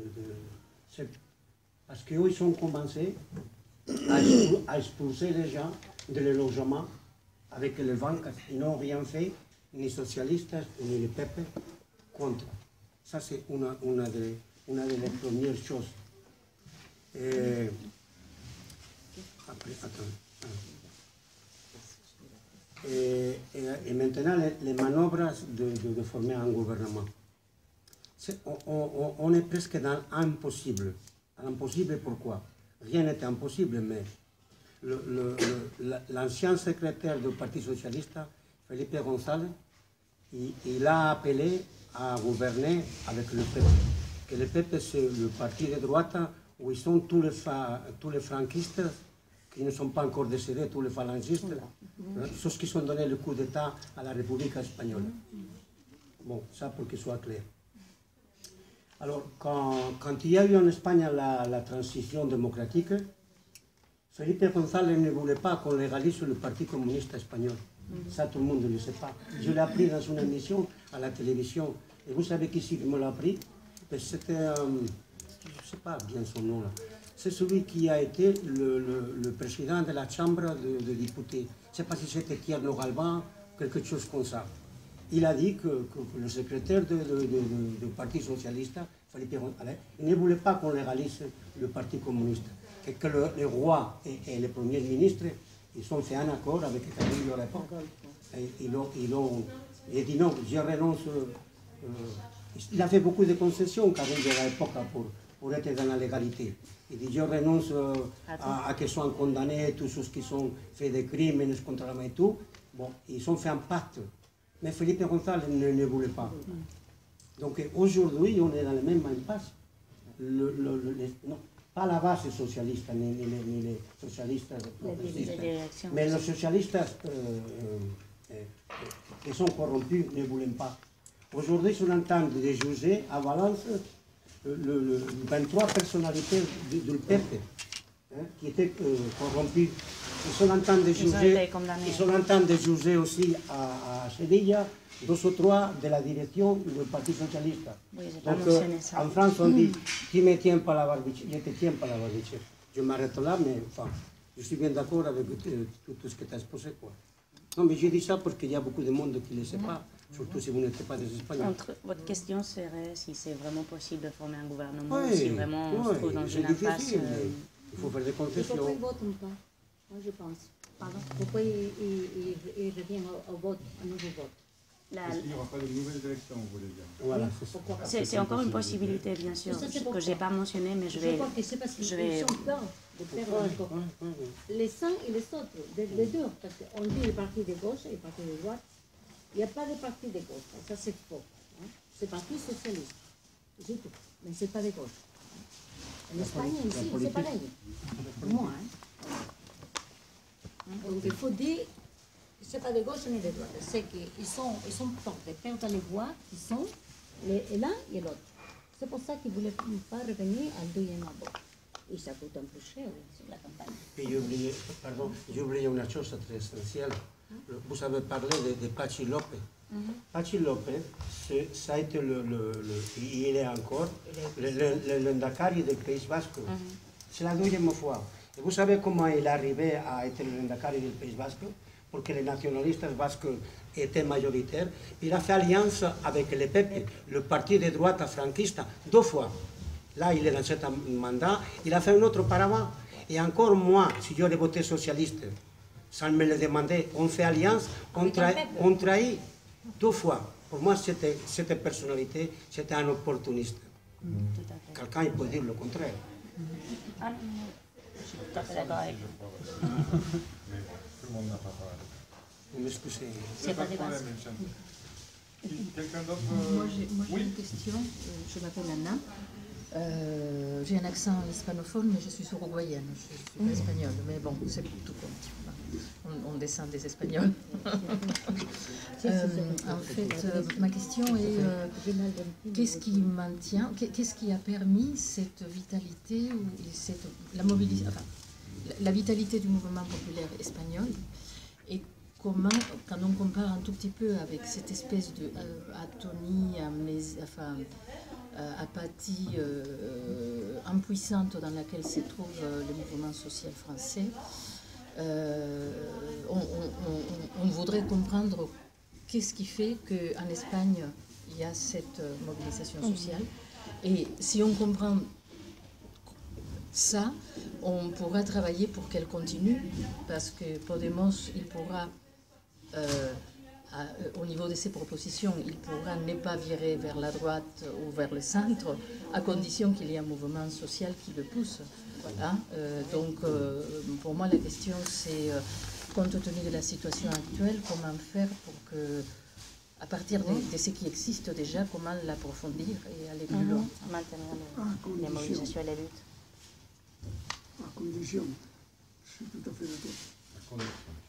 Parce qu'eux, ils ont commencé à expulser les gens de les logements avec les banques. Ils n'ont rien fait, ni socialistes, ni le PP, contre. Ça, c'est une des premières choses. Et après, attends. Et maintenant, les manœuvres de former un gouvernement. On est presque dans l'impossible. L'impossible, pourquoi? Rien n'est impossible, mais l'ancien secrétaire du Parti socialiste, Felipe González, il a appelé à gouverner avec le PP. Que le PP, c'est le parti de droite où ils sont tous les franquistes qui ne sont pas encore décédés, tous les phalangistes, ceux qui ont donné le coup d'État à la République espagnole. Bon, ça pour qu'il soit clair. Alors, quand il y a eu en Espagne la transition démocratique, Felipe González ne voulait pas qu'on légalise le Parti communiste espagnol. Ça, tout le monde ne le sait pas. Je l'ai appris dans une émission à la télévision. Et vous savez qui me l'a appris? C'était, je ne sais pas bien son nom là. C'est celui qui a été le président de la Chambre de députés. Je ne sais pas si c'était Tierno Galván, quelque chose comme ça. Il a dit que le secrétaire du Parti socialiste, Felipe González, il ne voulait pas qu'on légalise le Parti communiste. Que le roi et le premier ministre, ils ont fait un accord avec Carrillo à l'époque. Il a dit non, je renonce. Il a fait beaucoup de concessions, Carrillo à l'époque, pour être dans la légalité. Il dit je renonce à qu'ils soient condamnés, tous ceux qui ont fait des crimes contre la main et tout. Bon, ils ont fait un pacte. Mais Felipe González ne voulait pas. Donc aujourd'hui, on est dans la même impasse. Non, pas la base socialiste, ni les socialistes progressistes, mais les socialistes qui sont corrompus ne voulaient pas. Aujourd'hui, on entend de juger à Valence 23 personnalités du PP qui étaient corrompues. Ils sont en train de juger aussi à Sevilla 2 ou 3 de la direction du Parti Socialiste. Oui, donc en France, on dit qui ne tient pas la barbiche, je ne te tiens pas la barbiche. Je m'arrête là, mais enfin, je suis bien d'accord avec tout ce que tu as exposé. Quoi. Non, mais je dis ça parce qu'il y a beaucoup de monde qui ne le sait pas, surtout si vous n'êtes pas des Espagnols. Votre question serait si c'est vraiment possible de former un gouvernement, si vraiment on se trouve dans une impasse. Il faut faire des concessions. Pourquoi ils ne votent pas? Moi, je pense. Pardon? Pourquoi ils reviennent au vote, un nouveau vote? Parce qu'il n'y aura pas de nouvelles élections, vous voulez dire. Voilà, c'est encore une possibilité, bien sûr, que je n'ai pas mentionné, mais je vais... Je crois que c'est parce qu'ils ont peur de perdre encore. Les uns et les autres, les deux, parce qu'on dit les partis de gauche et les partis de droite. Il n'y a pas de parti de gauche, ça c'est faux. C'est parti socialiste, c'est tout, mais ce n'est pas de gauche. En Espagne, ici, c'est pareil. Pour moi. Donc il faut dire que ce n'est pas de gauche ni de droite. C'est qu'ils sont peur de perdre les voix qui sont l'un et l'autre. C'est pour ça qu'ils ne voulaient pas revenir à deuxième vote. Et ça coûte un peu cher sur la campagne. Et j'ai oublié une chose très essentielle. Vous avez parlé de Pachi López. Pachi López, ça a été il est encore le Ndakari del Pays Basque. C'est la deuxième fois. Et vous savez comment il est arrivé à être le Ndakari del Pays Basque? Parce que les nationalistes basques étaient majoritaires. Il a fait alliance avec le PP, le parti de droite franquiste, 2 fois. Là, il est dans ce mandat. Il a fait un autre auparavant. Et encore moi, si j'aurais voté socialiste, sans me le demander, on fait alliance, on trahit 2 fois. Pour moi, cette personnalité, c'était un opportuniste. Quelqu'un, il peut dire le contraire. Ah non, je suis tout à fait d'accord avec vous. Mais tout le monde n'a pas parlé. Vous m'excusez. C'est pas des bases. Quelqu'un d'autre? Moi j'ai une question, je m'appelle Anna. J'ai un accent hispanophone, mais je suis uruguayenne, je suis pas espagnole, mais bon, c'est tout compte. On descend des Espagnols. En fait, ma question est qu'est-ce qui maintient, qu'est-ce qui a permis cette vitalité ou la vitalité du mouvement populaire espagnol, et comment, quand on compare un tout petit peu avec cette espèce de atonie, apathie impuissante dans laquelle se trouve le mouvement social français, on voudrait comprendre qu'est-ce qui fait qu'en Espagne il y a cette mobilisation sociale, et si on comprend ça, on pourra travailler pour qu'elle continue, parce que Podemos, il pourra au niveau de ses propositions, il pourra ne pas virer vers la droite ou vers le centre, à condition qu'il y ait un mouvement social qui le pousse. Voilà. Donc, pour moi, la question, c'est, compte tenu de la situation actuelle, comment faire pour que, à partir de ce qui existe déjà, comment l'approfondir et aller plus loin. Maintenir les mobilisations et les luttes. À condition, je suis tout à fait d'accord.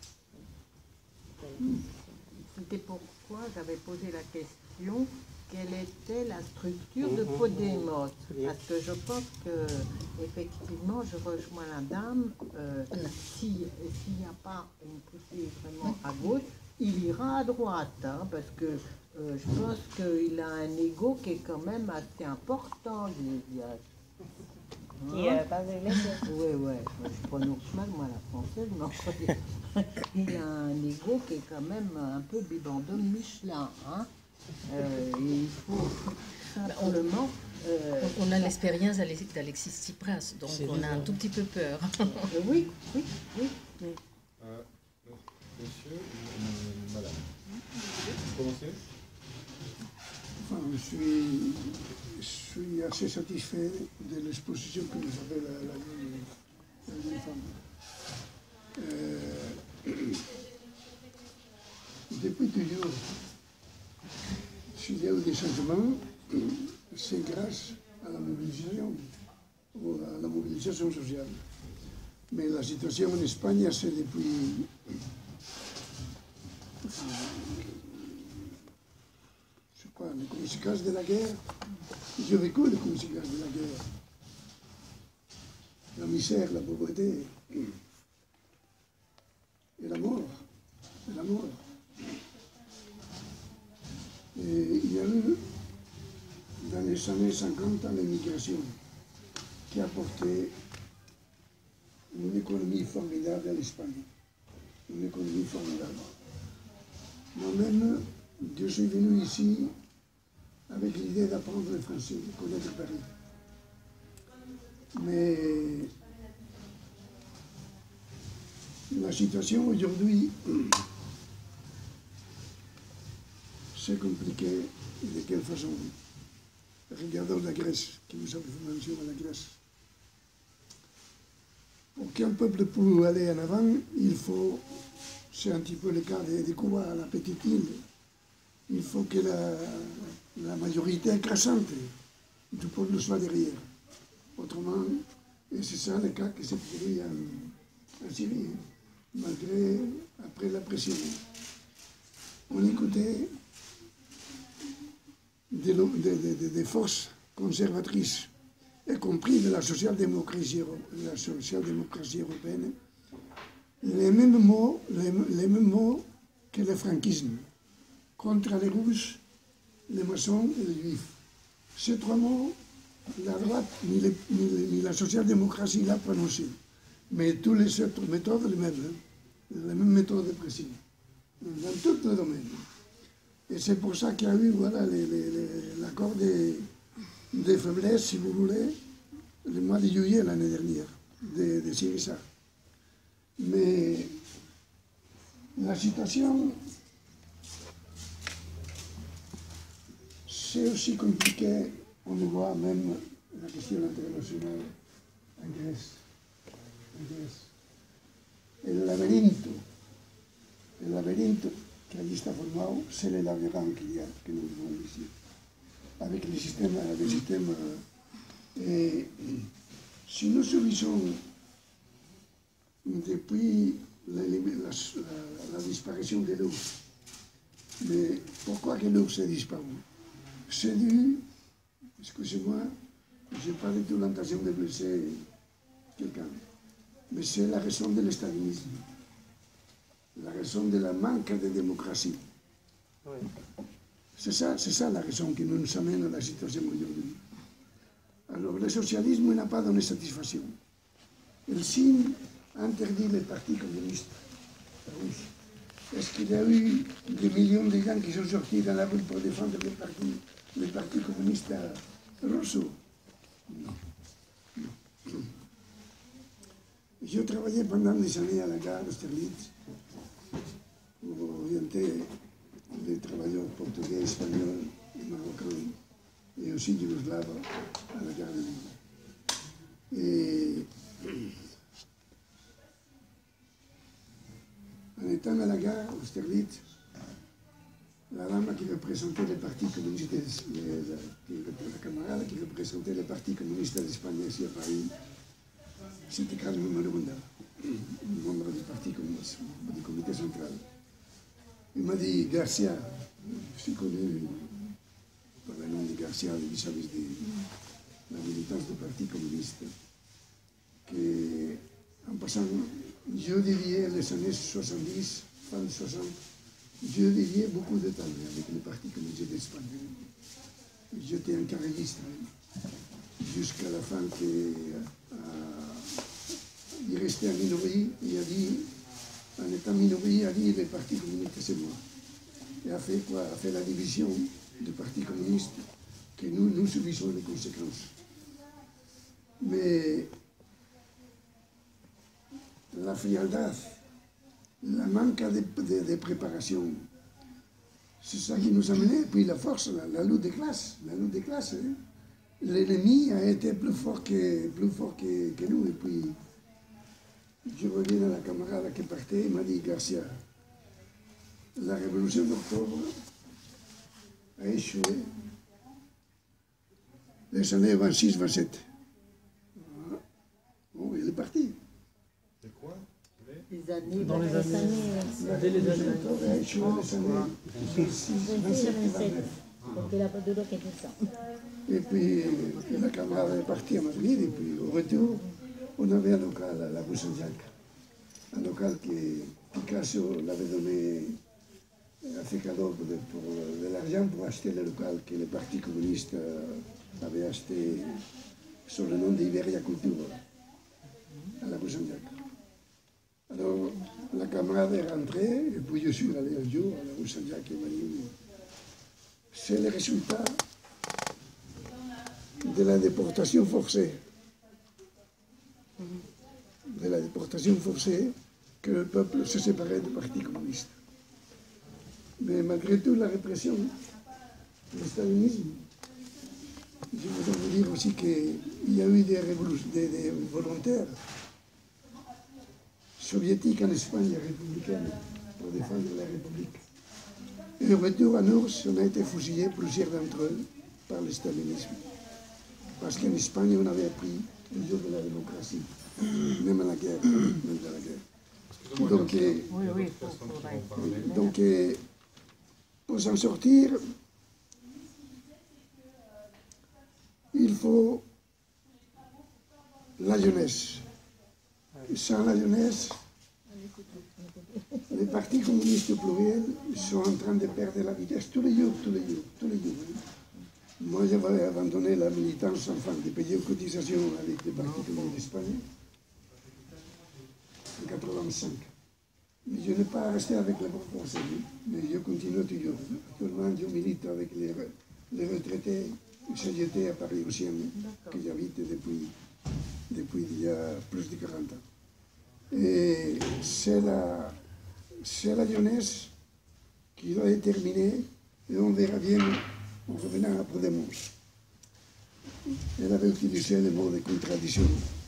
C'était pourquoi j'avais posé la question, quelle était la structure de Podemos? Parce que je pense que, effectivement, je rejoins la dame, s'il n'y a pas une poussée vraiment à gauche, il ira à droite, hein, parce que je pense qu'il a un ego qui est quand même assez important, Iglesias. Qui parle anglais? Oui, je prononce mal, moi, la française, mais il a un ego qui est quand même un peu bibendum Michelin. Hein. Il faut simplement... On a l'expérience d'Alexis Tsipras, donc on a un tout petit peu peur. Oui. Monsieur ou madame? Vous commencez? Enfin, je suis assez satisfait de l'exposition que nous avait la jeune femme. Depuis toujours, des changements, c'est grâce à la mobilisation sociale. Mais la situation en Espagne, c'est depuis je crois, les conséquences de la guerre. J'ai vécu les conséquences de la guerre. La misère, la pauvreté et la mort. Et la mort. Et il y a eu, dans les années 50, l'immigration qui a apporté une économie formidable à l'Espagne. Une économie formidable. Moi-même, je suis venu ici avec l'idée d'apprendre le français, de connaître Paris. Mais la situation aujourd'hui, c'est compliqué. De quelle façon? Regardons la Grèce, qui vous avez fait mention à la Grèce. Pour qu'un peuple puisse aller en avant, il faut, c'est un petit peu le cas de Cuba, la petite île, il faut que la majorité écrasante du peuple soit derrière. Autrement, et c'est ça le cas qui s'est produit en Syrie, malgré, après la pression. On écoutait des forces conservatrices, y compris de la social-démocratie européenne, les mêmes mots que le franquisme, contre les Russes, les maçons et les juifs. Ces trois mots, la droite ni la social-démocratie l'a prononcé. Mais tous les autres méthodes, les mêmes méthodes de pression, dans tous les domaines. Et c'est pour ça qu'il y a eu l'accord des faiblesses, si vous voulez, le mois de juillet l'année dernière, de Syriza. Mais la situation, c'est aussi compliqué, on le voit même la question internationale en Grèce. El laberinto que allí está formado, c'est le laberinto que nous vivons ici, avec le système. Et si nous subissons depuis la disparition de l'eau, mais pourquoi que l'eau s'est disparue? C'est dû, excusez-moi, je n'ai pas du tout l'intention de blesser quelqu'un, mais c'est la raison de l'estalinisme, la raison de la manque de démocratie. Oui. C'est ça la raison qui nous amène à la situation aujourd'hui. Alors le socialisme n'a pas donné satisfaction. Le signe a interdit les partis communistes russes. Est-ce qu'il y a eu des millions de gens qui sont sortis dans la rue pour défendre les partis communistes russes? Non. J'ai travaillé pendant des années à la gare d'Austerlitz pour orienter les travailleurs portugais, espagnols, marocains et aussi yougoslaves à la gare de Lille. Et en étant à la gare d'Austerlitz, la dame qui représentait le parti communiste, la camarade qui représentait le parti communiste d'Espagne ici à Paris, c'était Carmen Marunda, membre du parti communiste, du comité central. Il m'a dit, Garcia, je suis connu par le nom de Garcia, vis-à-vis de la militance du parti communiste, qu'en passant, je dirais les années 70, fin 60, je dirais beaucoup de temps avec le parti communiste d'Espagne. J'étais un carrériste jusqu'à la fin il restait en minorie, il a dit, en étant minorie, il a dit le parti communiste c'est moi. Et a fait quoi? A fait la division du parti communiste que nous subissons les conséquences. Mais la frialdad, la manque de préparation, c'est ça qui nous a menés. Puis la force, la lutte des classes. Hein. L'ennemi a été plus fort que nous. Et puis, je reviens à la camarade qui partait, il m'a dit, Garcia, la révolution d'octobre a échoué les années 26-27. Bon, il est parti. C'est quoi? Les années, Dans les années, dès les années. Il a échoué les années 26-27. Porque la duro que ça. Et puis, la camarade est partie à Madrid, et puis au retour, on avait un local à la rue Saint-Jacques. Un local que Picasso l'avait donné a fait cadeau pour de l'argent pour acheter le local que le Parti communiste avait acheté sous le nom d'Iberia Culture, à la rue Saint-Jacques. Alors, la camarade est rentrée, et puis je suis allé un jour à la rue Saint-Jacques et m'a dit, c'est le résultat de la déportation forcée. De la déportation forcée que le peuple se séparait du Parti communiste. Mais malgré tout, la répression, le stalinisme, je voudrais vous dire aussi qu'il y a eu des volontaires soviétiques en Espagne républicaine pour défendre la République. Et au retour à Nours, on a été fusillés, plusieurs d'entre eux, par le stalinisme. Parce qu'en Espagne, on avait appris le jour de la démocratie, même à la guerre. Même à la guerre. Donc, pour s'en sortir, il faut la jeunesse. Sans la jeunesse, les partis communistes pluriels sont en train de perdre la vitesse tous les jours. Moi, j'avais abandonné la militance enfin de payer une cotisation avec les partis communistes d'Espagne en 85. Mais je n'ai pas resté avec la proportion, mais je continue toujours. Actuellement, je milite avec les retraités CGT à Paris aussi, que j'habite depuis il y a plus de 40 ans. Et c'est la jeunesse qui doit déterminer, et on verra bien en revenant à Podemos. Elle avait utilisé le mot de contradiction.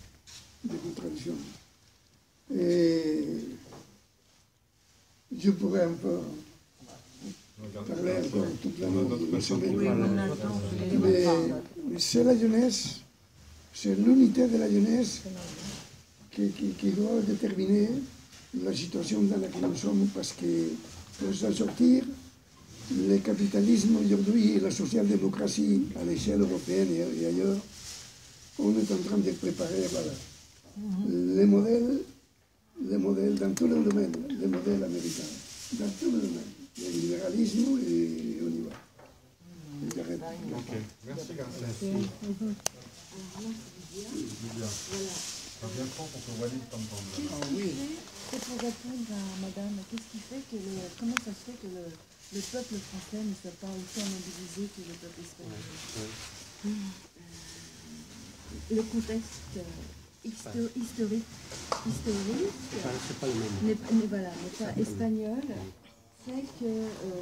Et je pourrais encore parler encore toute la nuit. Mais c'est la jeunesse, c'est l'unité de la jeunesse qui doit déterminer la situation dans laquelle nous sommes, parce que pour s'en sortir, le capitalisme aujourd'hui et la social-démocratie à l'échelle européenne et ailleurs, on est en train de préparer les modèles dans tous les domaines, les modèles américains, dans tous les domaines, le libéralisme et on y va. Ok, merci Garcia. Bien fort pour que Walid t'entende. Oui. C'est pour répondre à madame, qu'est-ce qui fait que comment ça se fait que le peuple français ne soit pas autant mobilisé que le peuple espagnol? Le contexte historique n'est pas espagnol, fait que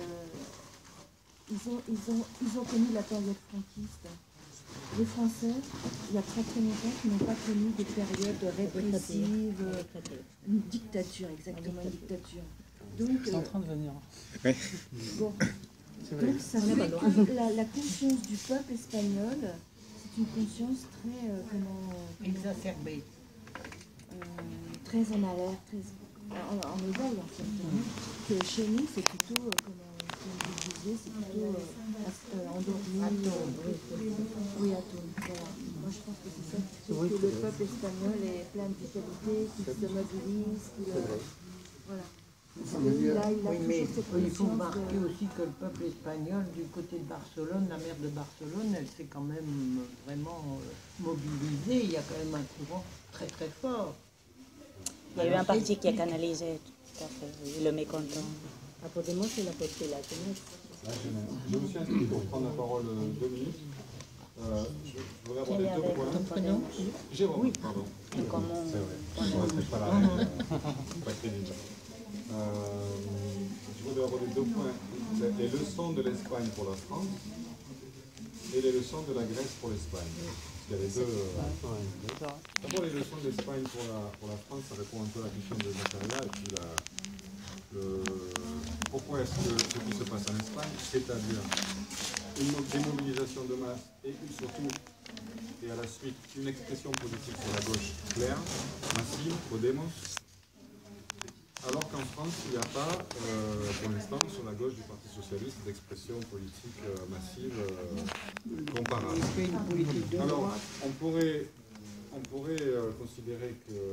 ils ont connu la période franquiste. Les Français, il y a très très longtemps, qui n'ont pas connu des périodes répressives, une dictature, exactement, une dictature. Donc, c'est en train de venir. Bon, donc ça fait que la conscience du peuple espagnol, c'est une conscience très, exacerbée, très en alerte, très en éveil en fait. Que chez nous, c'est plutôt, comme vous disiez, c'est plutôt endormi. Oui, à tout. Voilà. Moi, je pense que c'est ça qui fait que le peuple espagnol est plein de vitalité, qu'il se mobilise, voilà. Oui, mais il faut marquer aussi que le peuple espagnol, du côté de Barcelone, la maire de Barcelone, elle s'est quand même vraiment mobilisée. Il y a quand même un courant très très fort. Il y a eu un parti qui a canalisé tout à fait le mécontent. À Podemos, il a porté la jeunesse. Je me suis inscrit pour prendre la parole 2 minutes. Je voudrais aborder 2 points. Ton prénom? Jérôme, oui. Pardon. C'est vrai. Je ne reste pas là. Pas crédible. Je voudrais aborder 2 points. Les leçons de l'Espagne pour la France et les leçons de la Grèce pour l'Espagne. Il y a les deux. D'abord, les leçons de l'Espagne pour la France, ça répond un peu à la question de Natalia et puis le pourquoi est-ce que ce qui se passe en Espagne, c'est-à-dire une démobilisation de masse et surtout, et à la suite, une expression politique sur la gauche claire, massive, Podemos, alors qu'en France, il n'y a pas, pour l'instant, sur la gauche du Parti Socialiste, d'expression politique massive comparable. Alors, on pourrait considérer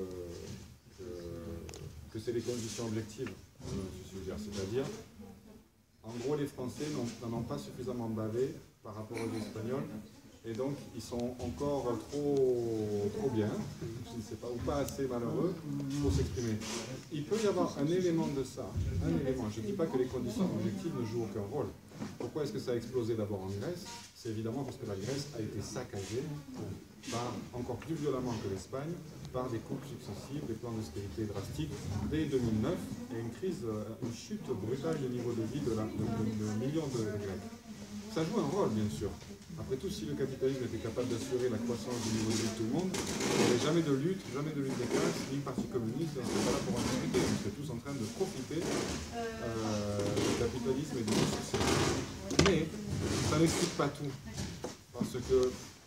que c'est les conditions objectives, c'est-à-dire, en gros, les Français n'en ont pas suffisamment bavé par rapport aux Espagnols, et donc ils sont encore trop bien, je ne sais pas, ou pas assez malheureux pour s'exprimer. Il peut y avoir un élément de ça, je ne dis pas que les conditions objectives ne jouent aucun rôle. Pourquoi est-ce que ça a explosé d'abord en Grèce? C'est évidemment parce que la Grèce a été saccagée encore plus violemment que l'Espagne par des coupes successives, des plans d'austérité drastiques dès 2009 et une chute brutale du niveau de vie de millions de Grecs. Ça joue un rôle, bien sûr. Après tout, si le capitalisme était capable d'assurer la croissance du niveau de vie de tout le monde, il n'y avait jamais de lutte des classes, ni le Parti communiste, on n'est pas là pour en discuter. On serait tous en train de profiter du capitalisme et du succès. Mais ça n'explique pas tout. Parce que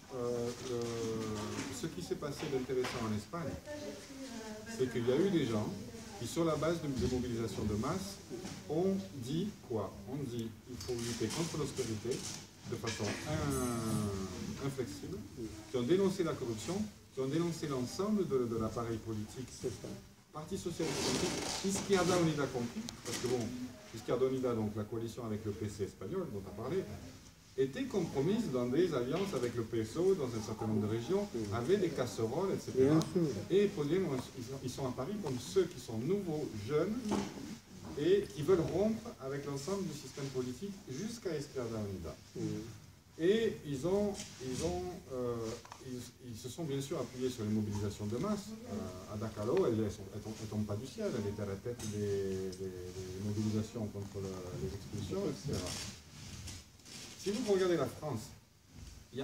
ce qui s'est passé d'intéressant en Espagne, c'est qu'il y a eu des gens qui, sur la base de mobilisation de masse, ont dit quoi? On dit qu'il faut lutter contre l'austérité de façon inflexible, qui ont dénoncé la corruption, qui ont dénoncé l'ensemble de l'appareil politique. Parti socialiste, Izquierda Unida compris, parce que bon, Izquierda Unida, donc la coalition avec le PC espagnol dont on a parlé, était compromise dans des alliances avec le PSOE dans un certain nombre de régions, avait des casseroles, etc. Et Podemos, ils sont à Paris comme ceux qui sont nouveaux, jeunes, et qui veulent rompre avec l'ensemble du système politique jusqu'à Izquierda Unida. Et ils se sont bien sûr appuyés sur les mobilisations de masse. Ada Colau, elle ne tombe pas du ciel, elle était à la tête des mobilisations contre les expulsions, etc. Si vous regardez la France, il y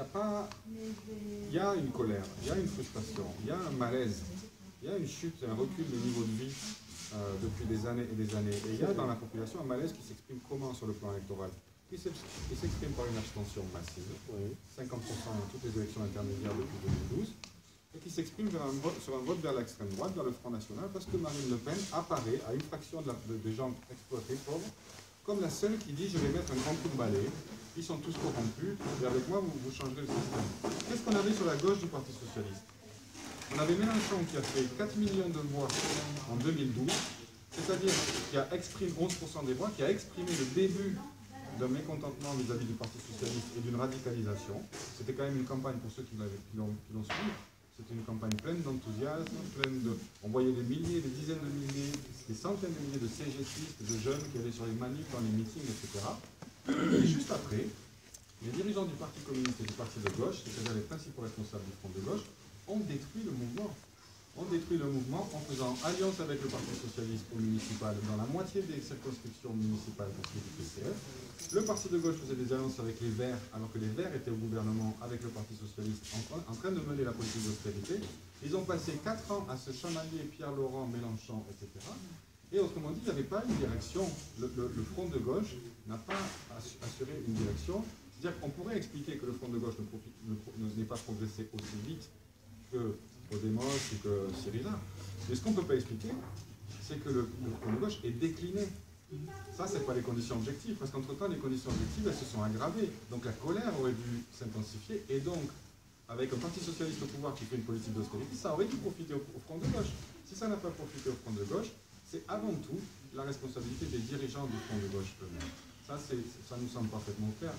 a une colère, il y a une frustration, il y a un malaise, il y a une chute, un recul du niveau de vie depuis des années et des années. Et il y a dans la population un malaise qui s'exprime comment sur le plan électoral? Qui s'exprime par une abstention massive, 50% dans toutes les élections intermédiaires depuis 2012, et qui s'exprime sur un vote vers l'extrême droite, vers le Front National, parce que Marine Le Pen apparaît à une fraction des gens exploités, pauvres, comme la seule qui dit « je vais mettre un grand coup de balai ». Ils sont tous corrompus, et avec moi, vous changerez le système. Qu'est-ce qu'on avait sur la gauche du Parti Socialiste? On avait Mélenchon qui a fait 4 millions de voix en 2012, c'est-à-dire qui a exprimé 11% des voix, qui a exprimé le début d'un mécontentement vis-à-vis du Parti Socialiste et d'une radicalisation. C'était quand même une campagne, pour ceux qui l'ont suivi, c'était une campagne pleine d'enthousiasme, on voyait des milliers, des dizaines de milliers, des centaines de milliers de CGTistes, de jeunes qui allaient sur les manifs, dans les meetings, etc. Et juste après, les dirigeants du Parti communiste et du Parti de gauche, c'est-à-dire les principaux responsables du Front de gauche, ont détruit le mouvement. On détruit le mouvement en faisant alliance avec le Parti Socialiste au municipal dans la moitié des circonscriptions municipales pour ce qui est du PCF. Le Parti de gauche faisait des alliances avec les Verts, alors que les Verts étaient au gouvernement avec le Parti Socialiste en train de mener la politique d'austérité. Ils ont passé 4 ans à se chamailler Pierre Laurent, Mélenchon, etc. Et autrement dit, il n'y avait pas une direction. Le Front de gauche n'a pas assuré une direction. C'est-à-dire qu'on pourrait expliquer que le Front de gauche n'ait pas progressé aussi vite que Podemos ou que Syriza. Mais ce qu'on ne peut pas expliquer, c'est que le Front de gauche est décliné. Ça, ce n'est pas les conditions objectives, parce qu'entre-temps, les conditions objectives, elles se sont aggravées. Donc la colère aurait dû s'intensifier, et donc, avec un Parti Socialiste au pouvoir qui fait une politique d'austérité, ça aurait dû profiter au Front de gauche. Si ça n'a pas profité au Front de gauche, c'est avant tout la responsabilité des dirigeants du Front de gauche eux-mêmes. Ça nous semble parfaitement clair.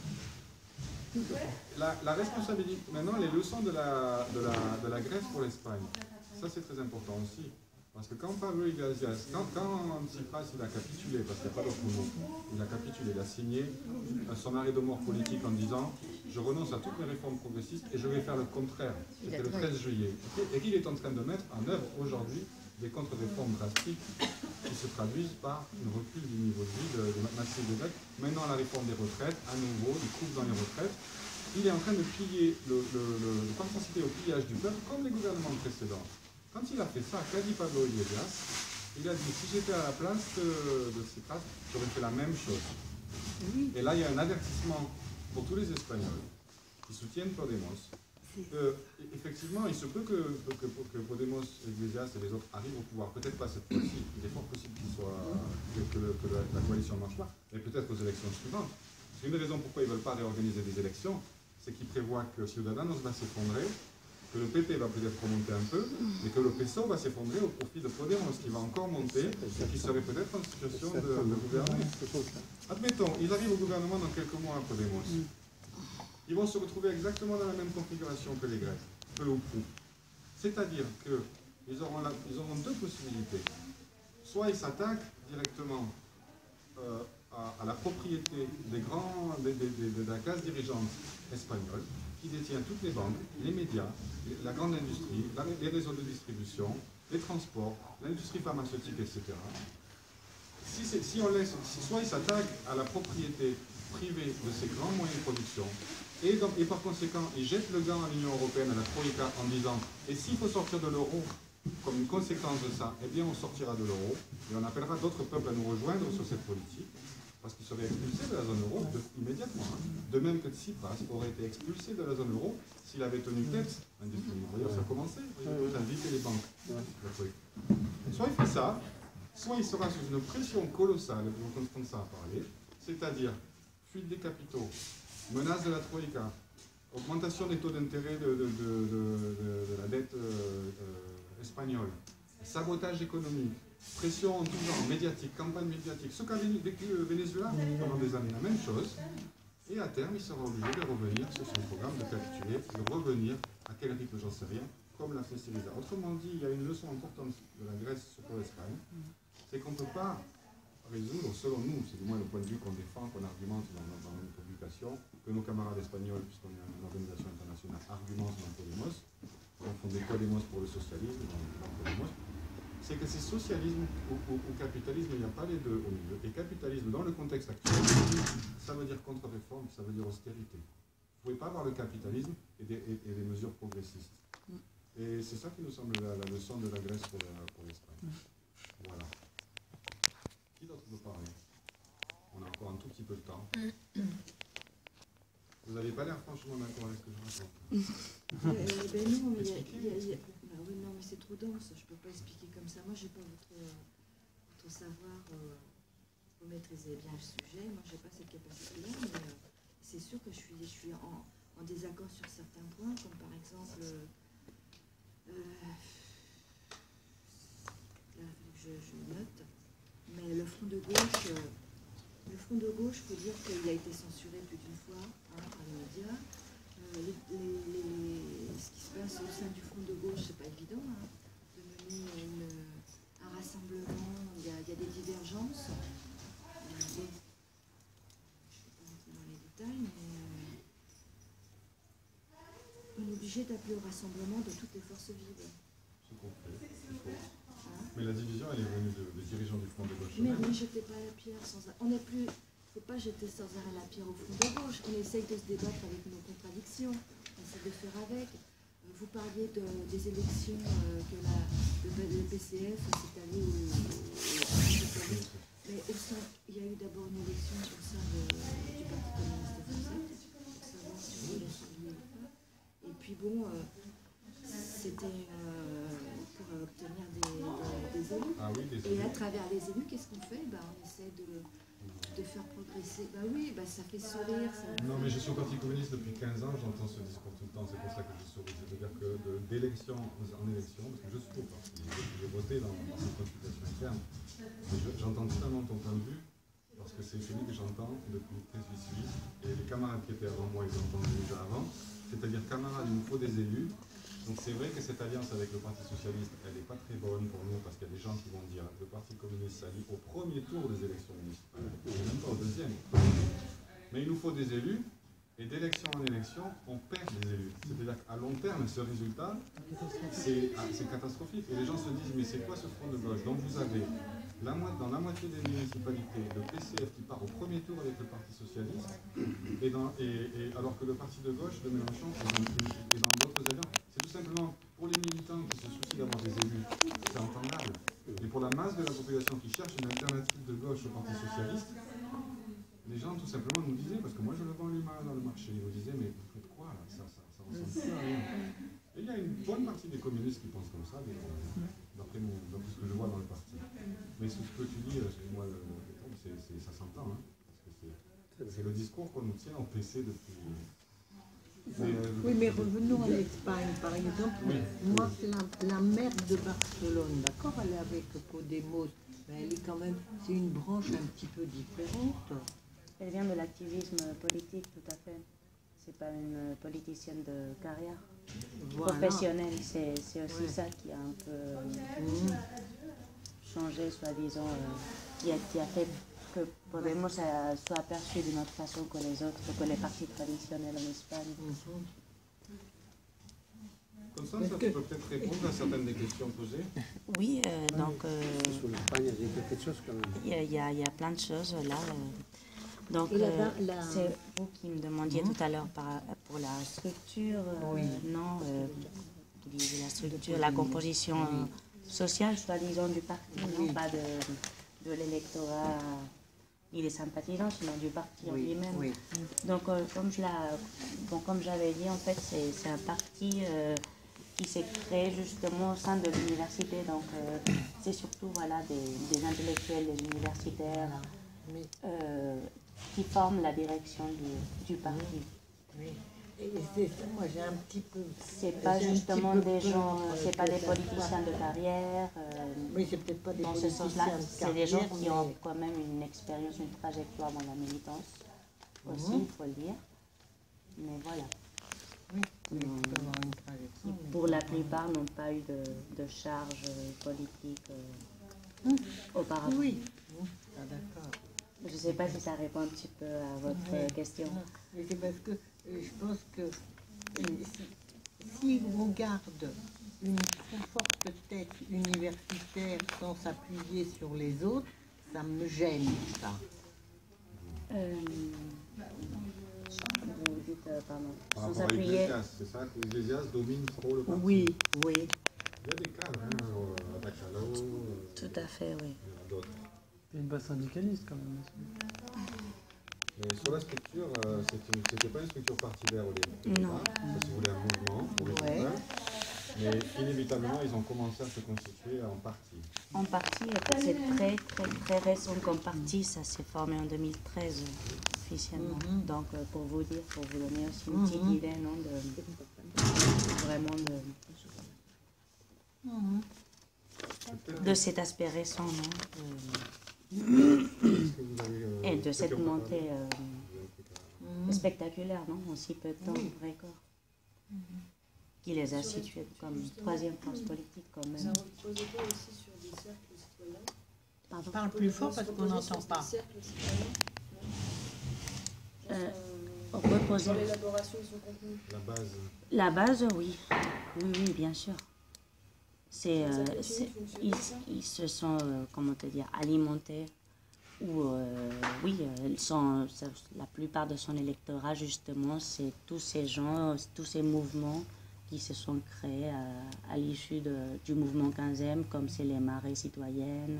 La responsabilité, maintenant, les leçons de la Grèce pour l'Espagne, ça c'est très important aussi. Parce que quand Pablo Iglesias, quand Tsipras il a capitulé, parce qu'il n'y a pas d'autre mot, il a capitulé, il a signé son arrêt de mort politique en disant « je renonce à toutes mes réformes progressistes et je vais faire le contraire ». C'était le 13 juillet. Et qu'il est en train de mettre en œuvre aujourd'hui des contre-réformes drastiques qui se traduisent par une recul du niveau de vie de massif de Grecs. Maintenant, la réforme des retraites, à nouveau, des coupes dans les retraites. Il est en train de participer au pillage du peuple comme les gouvernements précédents. Quand il a fait ça, qu'a dit Pablo Iglesias? Il a dit, si j'étais à la place de Tsipras, j'aurais fait la même chose. Et là, il y a un avertissement pour tous les Espagnols qui soutiennent Podemos. Effectivement, il se peut que Podemos, Iglesias et les autres arrivent au pouvoir. Peut-être pas cette fois-ci. Il est fort possible que la coalition ne marche pas, mais peut-être aux élections suivantes. C'est une des raisons pourquoi ils ne veulent pas réorganiser des élections, c'est qu'ils prévoient que Ciudadanos va s'effondrer, que le PP va peut-être remonter un peu, mais que le PSOE va s'effondrer au profit de Podemos, qui va encore monter, et qui serait peut-être en situation de gouverner. Admettons, ils arrivent au gouvernement dans quelques mois à Podemos. Ils vont se retrouver exactement dans la même configuration que les Grecs, peu ou prou. C'est-à-dire qu'ils auront deux possibilités. Soit ils s'attaquent directement à la propriété de la classe dirigeante espagnole, qui détient toutes les banques, les médias, la grande industrie, les réseaux de distribution, les transports, l'industrie pharmaceutique, etc. Soit ils s'attaquent à la propriété privée de ces grands moyens de production, et par conséquent, ils jettent le gant à l'Union européenne, à la Troïka, en disant « Et s'il faut sortir de l'euro, comme une conséquence de ça, eh bien on sortira de l'euro, et on appellera d'autres peuples à nous rejoindre sur cette politique, parce qu'ils seraient expulsés de la zone euro immédiatement. De même que Tsipras aurait été expulsé de la zone euro s'il avait tenu tête indéfiniment. D'ailleurs, ça a commencé, il a invité les banques. Soit il fait ça, soit il sera sous une pression colossale, on commence à parler, c'est-à-dire fuite des capitaux, menace de la Troïka, augmentation des taux d'intérêt de la dette espagnole, sabotage économique, pression en tout genre, médiatique, campagne médiatique, ce qu'a vécu le Venezuela pendant des années, la même chose. Et à terme, il sera obligé de revenir sur son programme, de capituler, de revenir à quel rythme, j'en sais rien, comme l'a fait Syriza. Autrement dit, il y a une leçon importante de la Grèce sur l'Espagne, c'est qu'on ne peut pas résoudre, selon nous, c'est du moins le point de vue qu'on défend, qu'on argumente dans nos publications, que nos camarades espagnols, puisqu'on est une organisation internationale, argumentent dans Podemos, on fondé Podemos pour le socialisme, dans Podemos, c'est que c'est socialisme ou capitalisme, il n'y a pas les deux au milieu. Et capitalisme, dans le contexte actuel, ça veut dire contre-réforme, ça veut dire austérité. Vous ne pouvez pas avoir le capitalisme et des mesures progressistes. Et c'est ça qui nous semble la leçon de la Grèce pour l'Espagne. Voilà. Qui d'autre veut parler? On a encore un tout petit peu de temps. Vous n'avez pas l'air franchement d'accord avec ce que je raconte. Ben non, mais oui, non, mais c'est trop dense, je ne peux pas expliquer comme ça. Moi, je n'ai pas votre savoir, vous maîtrisez bien le sujet, moi, je n'ai pas cette capacité-là, mais c'est sûr que je suis en désaccord sur certains points, comme par exemple, là, je note, mais le front de gauche, il faut dire qu'il a été censuré plus d'une fois par les médias. Ce qui se passe au sein du front de gauche, c'est pas évident de mener un rassemblement, il y a des divergences. Je ne vais pas rentrer dans les détails, mais on est obligé d'appeler au rassemblement de toutes les forces vives. C'est compris, il faut. Mais la division, elle est venue des dirigeants du front de gauche. Mais ne jetez pas la pierre sans arrêt. On n'est plus. Il ne faut pas jeter sans arrêt la pierre au front de gauche. On essaye de se débattre avec nos contradictions. On essaie de faire avec. Vous parliez des élections que le PCF s'est allé mais il y a eu d'abord une élection au sein du Parti communiste français, pour savoir si vous voulez souligner ou pas. Et puis bon, c'était pour obtenir des élus. Ah oui, des élus. Et à travers les élus, qu'est-ce qu'on fait? On essaie de faire progresser. Oui, ça fait sourire. Non, mais je suis au Parti communiste depuis 15 ans, j'entends ce discours tout le temps, c'est pour ça que je souris. C'est-à-dire que d'élection en élection, parce que je suis au parti, j'ai voté dans cette consultation interne, j'entends totalement ton point de vue, parce que c'est celui que j'entends depuis 18, et les camarades qui étaient avant moi, ils l'ont entendu déjà avant, c'est-à-dire camarades, il nous faut des élus. Donc c'est vrai que cette alliance avec le Parti Socialiste, elle n'est pas très bonne pour nous, parce qu'il y a des gens qui vont dire que le Parti Communiste s'allie au premier tour des élections municipales, et même pas au deuxième. Mais il nous faut des élus, et d'élection en élection, on perd des élus. C'est-à-dire qu'à long terme, ce résultat, c'est catastrophique. Et les gens se disent, mais c'est quoi ce front de gauche? Donc vous avez, dans la moitié des municipalités, le PCF qui part au premier tour avec le Parti Socialiste, alors que le Parti de gauche, de Mélenchon, est dans d'autres alliances. C'est tout simplement pour les militants qui se soucient d'avoir des élus, c'est entendable. Et pour la masse de la population qui cherche une alternative de gauche au Parti socialiste, les gens tout simplement nous disaient, parce que moi je le vends l'image dans le marché, ils nous disaient mais vous faites quoi là, ça ressemble plus à rien. Et il y a une bonne partie des communistes qui pensent comme ça, d'après ce que je vois dans le parti. Mais ce que tu dis, excuse-moi, ça s'entend, hein, parce que c'est le discours qu'on nous tient en PC depuis... Oui, mais revenons à l'Espagne, par exemple. Oui. Moi, la maire de Barcelone, d'accord, elle est avec Podemos, mais elle est quand même, c'est une branche un petit peu différente. Elle vient de l'activisme politique, tout à fait. C'est pas une politicienne de carrière. Voilà. Professionnelle, c'est aussi ça qui a un peu changé, soi-disant, qui a fait que Podemos soit perçu d'une autre façon que les autres, que les partis traditionnels en Espagne. Constance, tu peux peut-être répondre à certaines des questions posées? Oui, donc... Sur l'Espagne, il y a quelque chose quand même. Il y a plein de choses là. Donc, c'est vous qui me demandiez tout à l'heure pour la structure, non, la structure, la composition sociale, soi-disant, du parti, non pas de l'électorat ni des sympathisants, sinon du parti en lui-même. Oui. Donc, comme j'avais dit, en fait, c'est un parti qui s'est créé justement au sein de l'université. Donc, c'est surtout voilà, des intellectuels, des universitaires qui forment la direction du parti. Oui. Et c'est ça, moi j'ai un petit peu... C'est pas justement des gens, c'est pas des politiciens de carrière. Oui, c'est peut-être pas des politiciens de carrière. C'est des gens qui ont quand même une expérience, une trajectoire dans la militance aussi, il faut le dire. Mais voilà. Oui, qui pour la plupart n'ont pas eu de charge politique auparavant. Oui, ah, d'accord. Je ne sais pas si ça répond un petit peu à votre question. Mais c'est parce que je pense que si on garde une trop forte tête universitaire sans s'appuyer sur les autres, ça me gêne, ça. Vous dites, pardon, sans s'appuyer. C'est ça, que l'Ecclésiaste domine trop le parti. Oui, oui. Il y a des cadres, à Bacalao. Tout à fait, oui. Il y en a d'autres. Il y a une base syndicaliste quand même. Mais sur la structure, c'était pas une structure partidaire au début. Non. Ça se voulait un mouvement pour les urbains. Mais inévitablement, ils ont commencé à se constituer en parti. En parti, c'est très récent comme parti. Ça s'est formé en 2013 officiellement. Donc, pour vous dire, pour vous donner aussi une petite idée, non, de cet aspect récent, non, et de cette montée spectaculaire, non, en si peu de temps, record, qui les a situés comme troisième force politique quand même. Ça reposait pas aussi sur des cercles citoyens? Pardon. Parle plus fort parce qu'on n'entend pas. Reposer. Sur l'élaboration de son contenu. La base, oui. Oui, bien sûr. Ils se sont, comment te dire, alimentés. Oui, la plupart de son électorat, justement, c'est tous ces gens, tous ces mouvements qui se sont créés à l'issue du mouvement 15e, comme c'est les marées citoyennes.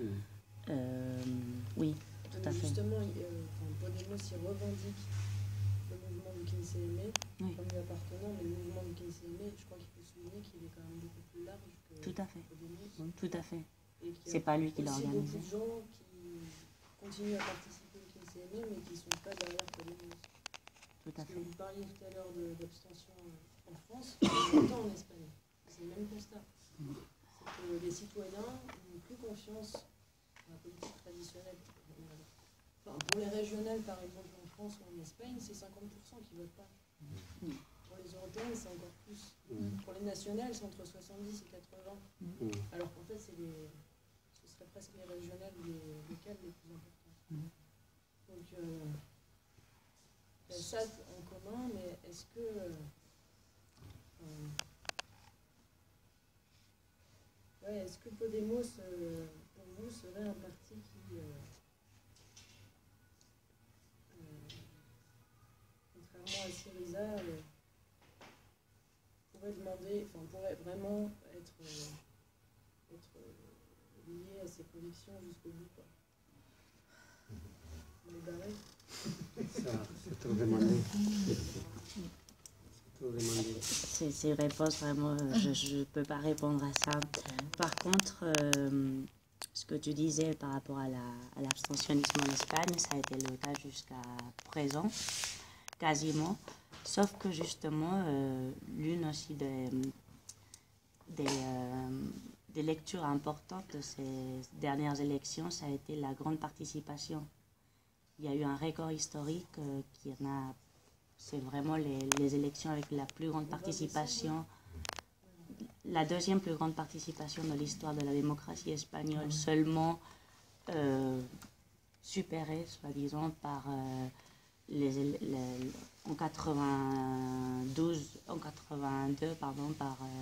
Oui, tout à fait. Justement, Podemos y revendique le mouvement du 15e comme lui appartenant, mais le mouvement du 15e, je crois qu'il faut souligner qu'il est quand même beaucoup plus large que Tout à fait. Podemos. Tout à fait. C'est pas lui qui l'a organisé. Il y a beaucoup de gens qui continuent à participer au 15e, mais qui ne sont pas derrière Podemos. Tout à fait. Vous parliez tout à l'heure de l'abstention en France, mais en même temps en Espagne. C'est le même constat. C'est que les citoyens n'ont plus confiance dans la politique traditionnelle. Enfin, pour les régionales, par exemple, en France ou en Espagne, c'est 50% qui ne votent pas. Pour les européennes, c'est encore plus. Pour les nationales, c'est entre 70 et 80. Alors qu'en fait, ce serait presque les régionales ou les locales les plus importantes. Donc, il y a ça en commun, mais est-ce que... est-ce que Podemos, pour vous, serait un parti qui... contrairement à Syriza, pourrait vraiment être lié à ses convictions jusqu'au bout, quoi. On est barré. C'est trop demandé. Ces réponses, vraiment, je ne peux pas répondre à ça. Par contre, ce que tu disais par rapport à l'abstentionnisme en Espagne, ça a été le cas jusqu'à présent, quasiment. Sauf que justement, l'une aussi des lectures importantes de ces dernières élections, ça a été la grande participation. Il y a eu un record historique c'est vraiment les élections avec la plus grande participation, la deuxième plus grande participation de l'histoire de la démocratie espagnole, seulement supérée, soi-disant, par en 82, pardon,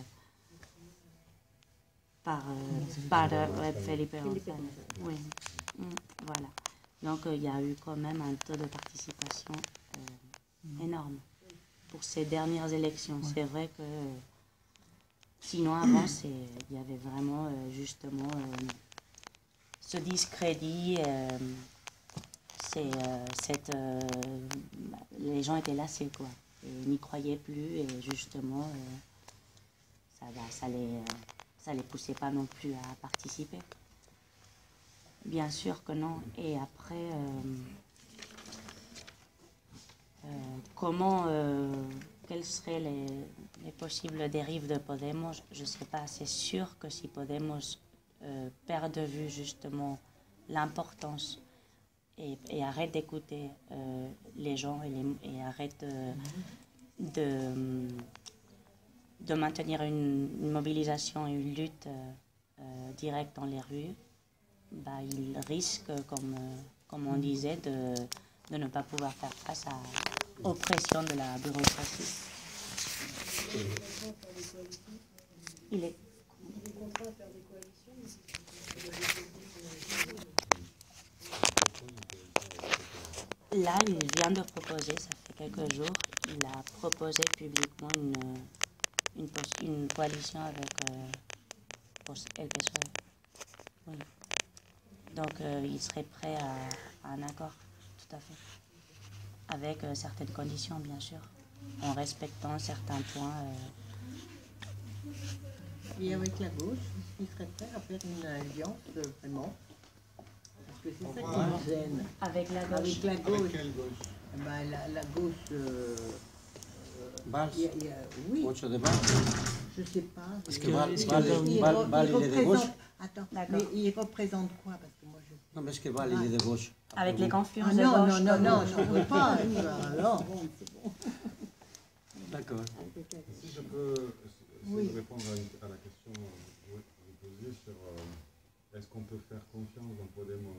par Felipe González. Oui, voilà. Donc il y a eu quand même un taux de participation énorme pour ces dernières élections. C'est vrai que sinon avant, il y avait vraiment justement ce discrédit, les gens étaient lassés, quoi. Ils n'y croyaient plus et justement ça les poussait pas non plus à participer. Bien sûr que non. Et après, quelles seraient les possibles dérives de Podemos? Je ne sais pas. C'est sûr que si Podemos perd de vue justement l'importance et arrête d'écouter les gens et arrête de maintenir une mobilisation et une lutte directe dans les rues, bah, il risque, comme on disait, de ne pas pouvoir faire face aux pressions de la bureaucratie. Il est contraint à faire des coalitions. Là, il vient de proposer, ça fait quelques jours, il a proposé publiquement une coalition avec el PSOE. Oui. Donc, il serait prêt à un accord, tout à fait. Avec certaines conditions, bien sûr, en respectant certains points. Et avec la gauche, il serait prêt à faire une alliance, vraiment? Parce que c'est ça qui nous gêne. Avec la gauche. Avec la gauche. Avec quelle gauche? Ben, la gauche... Valls. Oui. Gauche de Valls. Je sais pas. Parce que Valls, il est de gauche. Attends, mais il représente quoi? Parce que moi, je... Non, mais est-ce que Valls, il est de gauche? Avec les conflits de non, gauche. non, je ne veux pas. Alors, c'est bon. D'accord. Si je peux répondre à la question que vous posiez sur est-ce qu'on peut faire confiance dans Podemos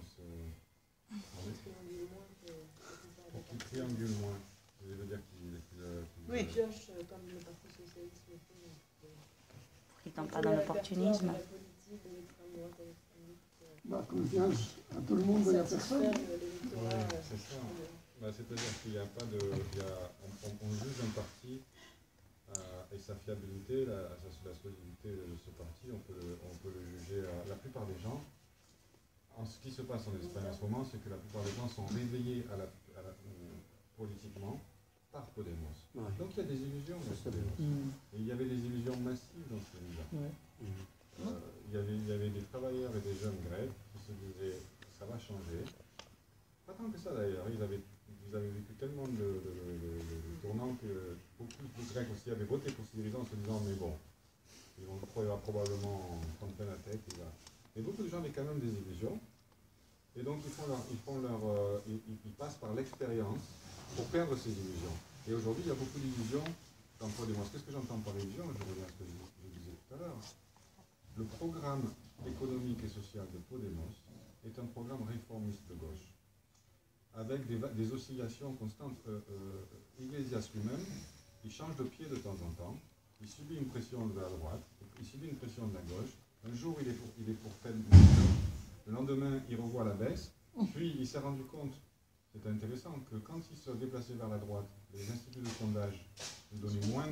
pour qu'il triangule moins. Je veux dire qu'il pioche comme le Parti Socialiste le fait. Pour qu'il ne tombe pas dans l'opportunisme. La politique de l'extrême droite à l'extrême gauche. La confiance à tout le monde et à personne. C'est ça. C'est-à-dire qu'il n'y a pas de... on juge un parti et sa fiabilité, la solidité de ce parti, on peut le juger. La plupart des gens, ce qui se passe en Espagne en ce moment, c'est que la plupart des gens sont réveillés politiquement par Podemos. Ouais. Donc il y a des illusions dans Podemos. Et il y avait des illusions massives dans ce pays-là. Il y avait des travailleurs et des jeunes grecs qui se disaient ça va changer. Pas tant que ça d'ailleurs. Ils avaient vécu tellement de tournants que beaucoup de Grecs aussi avaient voté pour Syriza en se disant mais bon, il va probablement prendre plein la tête. Mais beaucoup de gens avaient quand même des illusions. Et donc ils passent par l'expérience pour perdre ces illusions. Et aujourd'hui, il y a beaucoup d'illusions dans Podemos. Qu'est-ce que j'entends par illusion? Je reviens à ce que je disais tout à l'heure. Le programme économique et social de Podemos est un programme réformiste de gauche, avec des oscillations constantes. Iglesias lui-même, il change de pied de temps en temps, il subit une pression de la droite, il subit une pression de la gauche. Un jour, il est pour faire une mesure. Le lendemain, il revoit la baisse. Puis, il s'est rendu compte, c'est intéressant, que quand il se déplaçait vers la droite, les instituts de sondage lui donnaient moins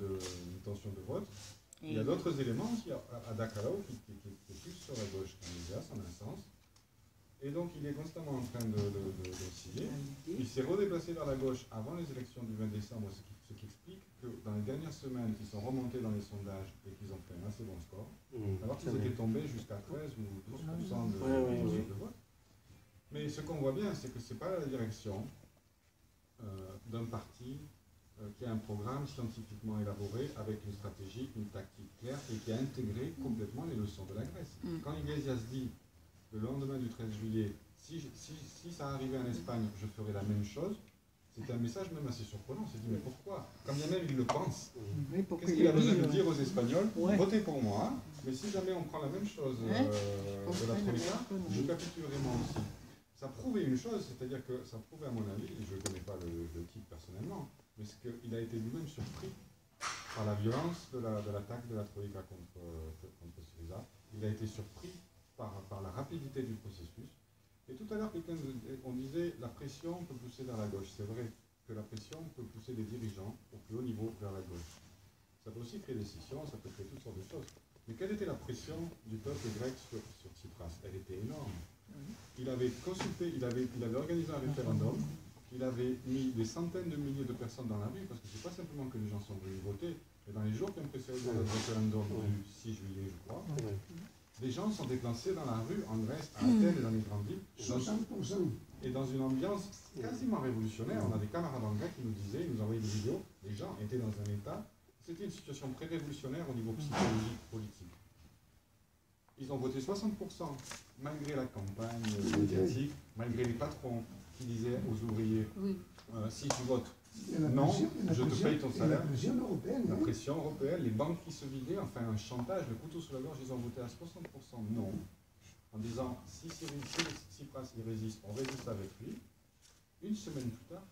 d'intention de vote. Il y a d'autres éléments aussi, à Dakarau, qui est plus sur la gauche qu'en Iglesias, en un sens. Et donc, il est constamment en train d'osciller. Il s'est redéplacé vers la gauche avant les élections du 20 décembre, ce qui explique que dans les dernières semaines, ils sont remontés dans les sondages et qu'ils ont fait un assez bon score, alors qu'ils étaient tombés jusqu'à 13 ou 12% de vote. Mais ce qu'on voit bien, c'est que ce n'est pas la direction d'un parti qui a un programme scientifiquement élaboré avec une stratégie, une tactique claire et qui a intégré complètement les leçons de la Grèce. Quand Iglesias dit le lendemain du 13 juillet, si ça arrivait en Espagne, je ferais la même chose, c'était un message même assez surprenant. On s'est dit, mais pourquoi? Quand bien même il le pense, qu'est-ce qu'il a besoin de dire aux Espagnols? Votez pour moi, mais si jamais on prend la même chose de la Troïka, je capitulerai moi aussi. Ça prouvait une chose, c'est-à-dire que ça prouvait à mon avis, et je ne connais pas le type personnellement, mais c'est qu'il a été lui-même surpris par la violence de l'attaque de la Troïka contre Syriza. Il a été surpris par la rapidité du processus. Et tout à l'heure, on disait la pression peut pousser vers la gauche. C'est vrai que la pression peut pousser des dirigeants au plus haut niveau vers la gauche. Ça peut aussi créer des scissions, ça peut créer toutes sortes de choses. Mais quelle était la pression du peuple grec sur Tsipras? Elle était énorme. Il avait consulté, il avait organisé un référendum, il avait mis des centaines de milliers de personnes dans la rue, parce que c'est pas simplement que les gens sont venus voter, mais dans les jours qui ont précédé le référendum du 6 juillet, je crois, les gens sont déclassés dans la rue, en Grèce, à Athènes et dans les grandes villes, et dans une ambiance quasiment révolutionnaire. On a des camarades en grec qui nous disaient, ils nous envoyaient des vidéos, les gens étaient dans un état, c'était une situation très révolutionnaire au niveau psychologique, politique. Ils ont voté 60%, malgré la campagne médiatique, malgré les patrons qui disaient aux ouvriers, si tu votes non, je te paye ton salaire. La pression européenne, les banques qui se vidaient, enfin un chantage, le couteau sous la gorge, ils ont voté à 60% non, en disant si Tsipras il résiste, on résiste avec lui. Une semaine plus tard,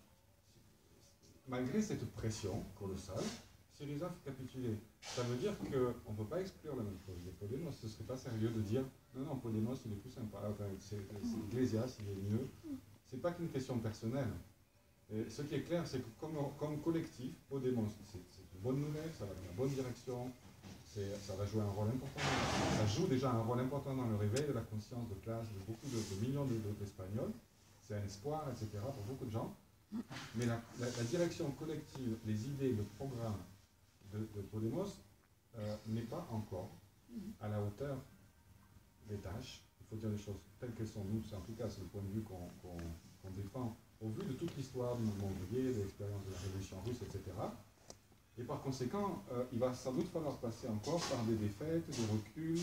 malgré cette pression colossale, Syriza fait capituler. Ça veut dire qu'on ne peut pas exclure la même chose. Podemos, ce ne serait pas sérieux de dire non, Podemos il est plus sympa, enfin, c'est Iglesias il est mieux. Ce n'est pas qu'une question personnelle. Et ce qui est clair, c'est que comme collectif, Podemos, c'est une bonne nouvelle, ça va dans la bonne direction, ça va jouer un rôle important. Ça joue déjà un rôle important dans le réveil de la conscience de classe de beaucoup de millions d'Espagnols. C'est un espoir, etc. pour beaucoup de gens. Mais la direction collective, les idées, le programme de Podemos n'est pas encore à la hauteur des tâches. Il faut dire les choses telles qu'elles sont. Nous, en tout cas, c'est le point de vue qu'on défend au vu de toute l'histoire du mouvement ouvrier, de l'expérience de la révolution russe, etc. Et par conséquent, il va sans doute falloir passer encore par des défaites, des reculs,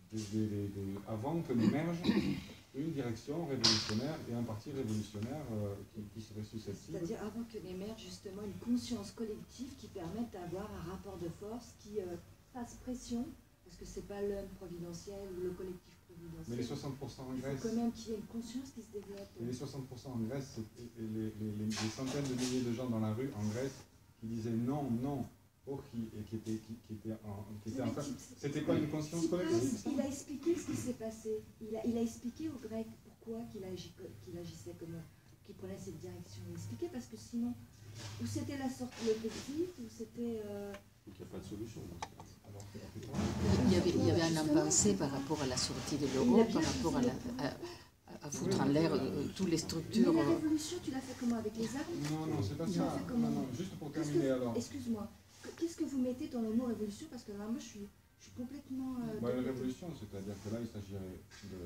avant que n'émerge une direction révolutionnaire et un parti révolutionnaire qui serait susceptible. C'est-à-dire avant que n'émerge justement une conscience collective qui permette d'avoir un rapport de force qui fasse pression, parce que c'est pas l'homme providentiel ou le collectif providentiel. Mais les 60% en Grèce... Il faut quand même qu'il y ait une conscience qui se développe. Mais les 60% en Grèce, les centaines de milliers de gens dans la rue en Grèce qui disaient non, non, et qui étaient en face. C'était pas une conscience collective. Il a expliqué ce qui s'est passé. Il a expliqué aux Grecs pourquoi qu'il agissait comme qu'il prenait cette direction. Il a expliqué parce que sinon, ou c'était la sortie objective, ou c'était... Il n'y a pas de solution dans ce cas. Il y avait un impensé par rapport à la sortie de l'euro, par rapport à foutre en l'air toutes les structures. Mais la révolution, tu l'as fait comment? Avec les armes? Non, c'est pas ça. Non, juste pour terminer alors. Excuse-moi, qu'est-ce que vous mettez dans le mot révolution? Parce que là, moi, je suis complètement... La révolution, c'est-à-dire que là, il s'agirait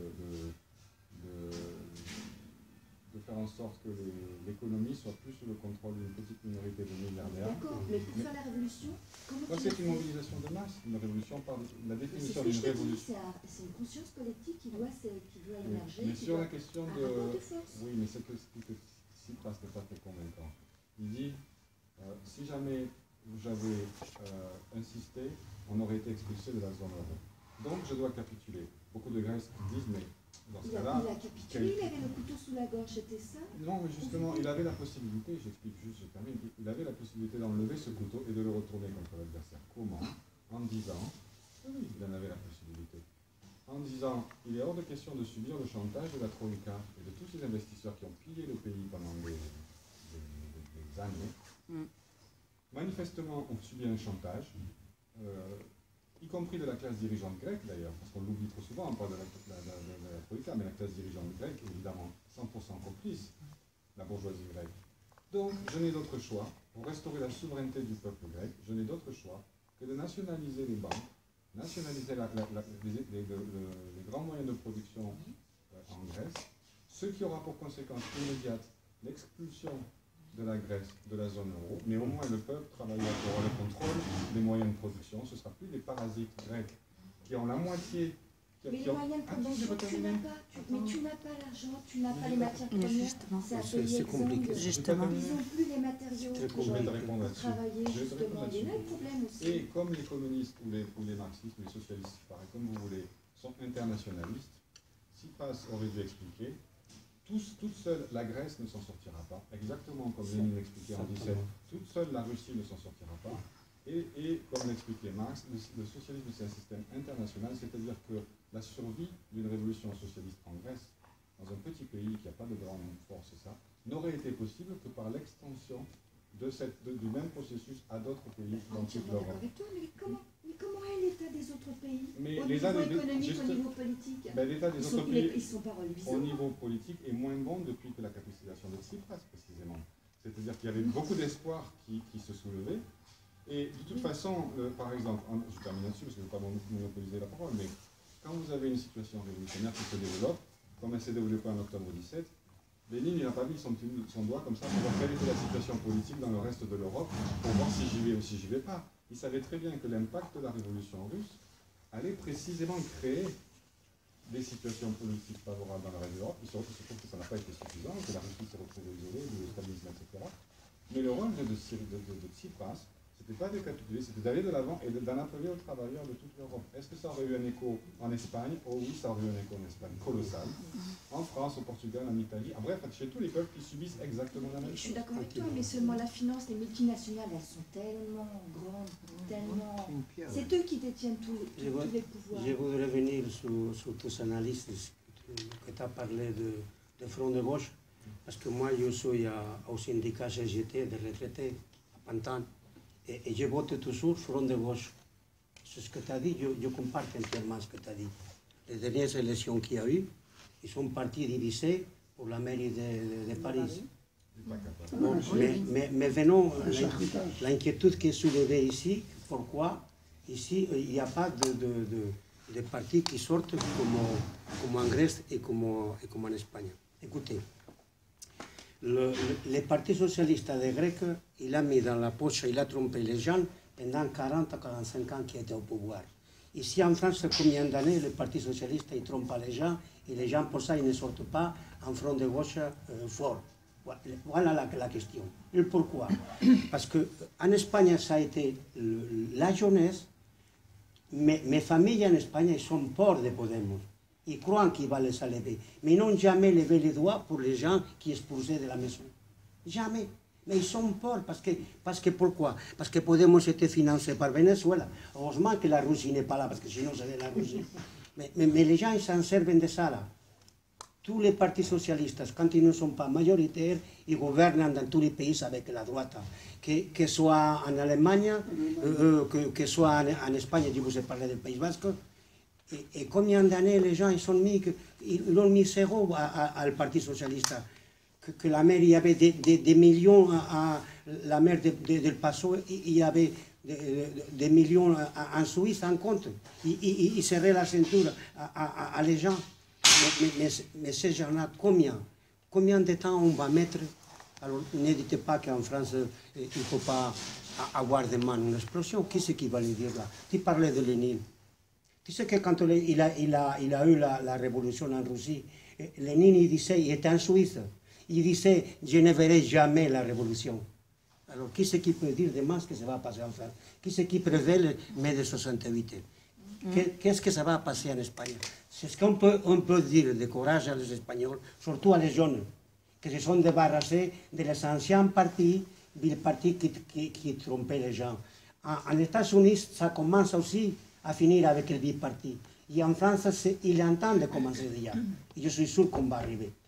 de faire en sorte que l'économie soit plus sous le contrôle d'une petite minorité de milliardaires. D'accord, mais pour faire la révolution, comment c'est une mobilisation de masse. Une révolution par la définition d'une révolution. C'est une conscience collective qui doit émerger. Mais sur la question de... force. Oui, mais c'est que Tsipras n'est pas très convaincant. Il dit, si jamais j'avais insisté, on aurait été expulsé de la zone euro. Donc je dois capituler. Beaucoup de Grecs disent, mais dans ce cas-là... Il a capitulé, il avait le couteau sous la gorge, c'était ça? Non, mais justement, il avait la possibilité, j'explique juste, je termine, il avait la possibilité d'enlever ce couteau et de le retourner contre l'adversaire. Comment? En disant, oui, il en avait la possibilité, en disant, il est hors de question de subir le chantage de la Troïka et de tous ces investisseurs qui ont pillé le pays pendant des années. Manifestement, on subit un chantage, y compris de la classe dirigeante grecque d'ailleurs, parce qu'on l'oublie trop souvent, on parle de la politique, mais la classe dirigeante grecque, évidemment, 100% complice, la bourgeoisie grecque. Donc, je n'ai d'autre choix, pour restaurer la souveraineté du peuple grec, je n'ai d'autre choix que de nationaliser les banques, nationaliser les grands moyens de production en Grèce, ce qui aura pour conséquence immédiate l'expulsion de la Grèce de la zone euro, mais au moins le peuple travailleur aura le contrôle des moyens de production. Ce ne sera plus des parasites grecs qui ont la moitié. Mais les moyens de production, tu n'as pas, mais tu n'as pas l'argent, tu n'as pas les matières premières. C'est compliqué. Justement. Ils n'ont plus les matériaux pour travailler, justement. Il y a un problème aussi. Et comme les communistes ou les marxistes ou les socialistes, pareil, comme vous voulez, sont internationalistes, Tsipras aurait dû expliquer, toute seule la Grèce ne s'en sortira pas, exactement comme Lénine l'expliquait en 17, toute seule la Russie ne s'en sortira pas. Et comme l'expliquait Marx, le socialisme c'est un système international, c'est-à-dire que la survie d'une révolution socialiste en Grèce, dans un petit pays qui n'a pas de grande force, n'aurait été possible que par l'extension du même processus à d'autres pays dans toute l'Europe. Mais comment est l'état des autres pays au niveau économique, au niveau politique? L'état des autres pays ils sont pas reluisants. Au niveau politique est moins bon depuis que la capitulation de Tsipras, précisément. C'est-à-dire qu'il y avait beaucoup d'espoir qui se soulevait. Et de toute façon, par exemple, je termine là-dessus parce que je ne veux pas monopoliser la parole, mais quand vous avez une situation révolutionnaire qui se développe, comme elle s'est développée en octobre 17, Lénine n'a pas mis son doigt comme ça pour voir quelle était la situation politique dans le reste de l'Europe, pour voir si j'y vais ou si j'y vais pas. Il savait très bien que l'impact de la révolution russe allait précisément créer des situations politiques favorables dans le reste de l'Europe. Il se trouve que ça n'a pas été suffisant, que la Russie s'est retrouvée isolée, le stalinisme, etc. Mais le rôle de Tsipras, c'était pas de capituler, c'était d'aller de l'avant et d'en appeler aux travailleurs de toute l'Europe. Est-ce que ça aurait eu un écho en Espagne? Oh oui, ça aurait eu un écho en Espagne, colossal. En France, au Portugal, en Italie, en bref, chez tous les peuples qui subissent exactement la même chose. Je suis d'accord avec toi, mais seulement la finance, les multinationales, elles sont tellement grandes, tellement... C'est eux qui détiennent tous les pouvoirs. Je voudrais revenir sur tes analyses que tu as parlé de Front de Gauche, parce que moi, je suis au syndicat CGT de retraités à Pantin. Et je vote toujours Front de Gauche. C'est ce que tu as dit, je comprends entièrement ce que tu as dit. Les dernières élections qu'il y a eu, ils sont partis divisés pour la mairie de Paris. Bon, mais venons, l'inquiétude qui est soulevée ici, pourquoi ici il n'y a pas de partis qui sortent comme en Grèce et comme en Espagne. Écoutez. Le Parti socialiste des Grecs, il a mis dans la poche, il a trompé les gens pendant 40 à 45 ans qu'il était au pouvoir. Ici en France, combien d'années le Parti socialiste il trompe les gens et les gens pour ça ils ne sortent pas en front de gauche fort. Voilà la question. Et pourquoi? Parce qu'en Espagne, ça a été la jeunesse. Mes familles en Espagne ils sont peurs de Podemos. Ils croient qu'il va les enlever. Mais ils n'ont jamais levé les doigts pour les gens qui expulsaient de la maison. Jamais. Mais ils sont peurs. Parce que pourquoi? Parce que Podemos était financé par Venezuela. Heureusement que la Russie n'est pas là, parce que sinon c'est la Russie. Mais les gens, ils s'en servent de ça là. Tous les partis socialistes, quand ils ne sont pas majoritaires, ils gouvernent dans tous les pays avec la droite. Que ce soit en Allemagne, que ce soit en Espagne, je vous ai parlé du Pays Basque. Et combien d'années les gens ils ont mis zéro au Parti socialiste, que la mer, il y avait des millions à la mer del Paso, il y avait des millions en Suisse en compte. Ils serraient la ceinture à les gens. Mais ces gens-là, combien de temps on va mettre? Alors ne dites pas qu'en France, il ne faut pas avoir de main une explosion. Qui c'est qui va le dire là? Tu parlais de Lénine. Tu sais que quand il a eu la révolution en Russie, Lénine il était en Suisse, il disait « je ne verrai jamais la révolution ». Alors qui c'est qui peut dire demain ce que ça va passer en France? Qui c'est qui prévait le mai de 68? Qu'est-ce que ça va passer en Espagne? C'est ce qu'on peut dire de courage aux Espagnols, surtout à les jeunes, qui se sont débarrassés de les anciens partis, des partis qui trompaient les gens. En États-Unis, ça commence aussi à finir avec le biparti. Et en France, il est en train de commencer déjà. Et je suis sûr qu'on va arriver.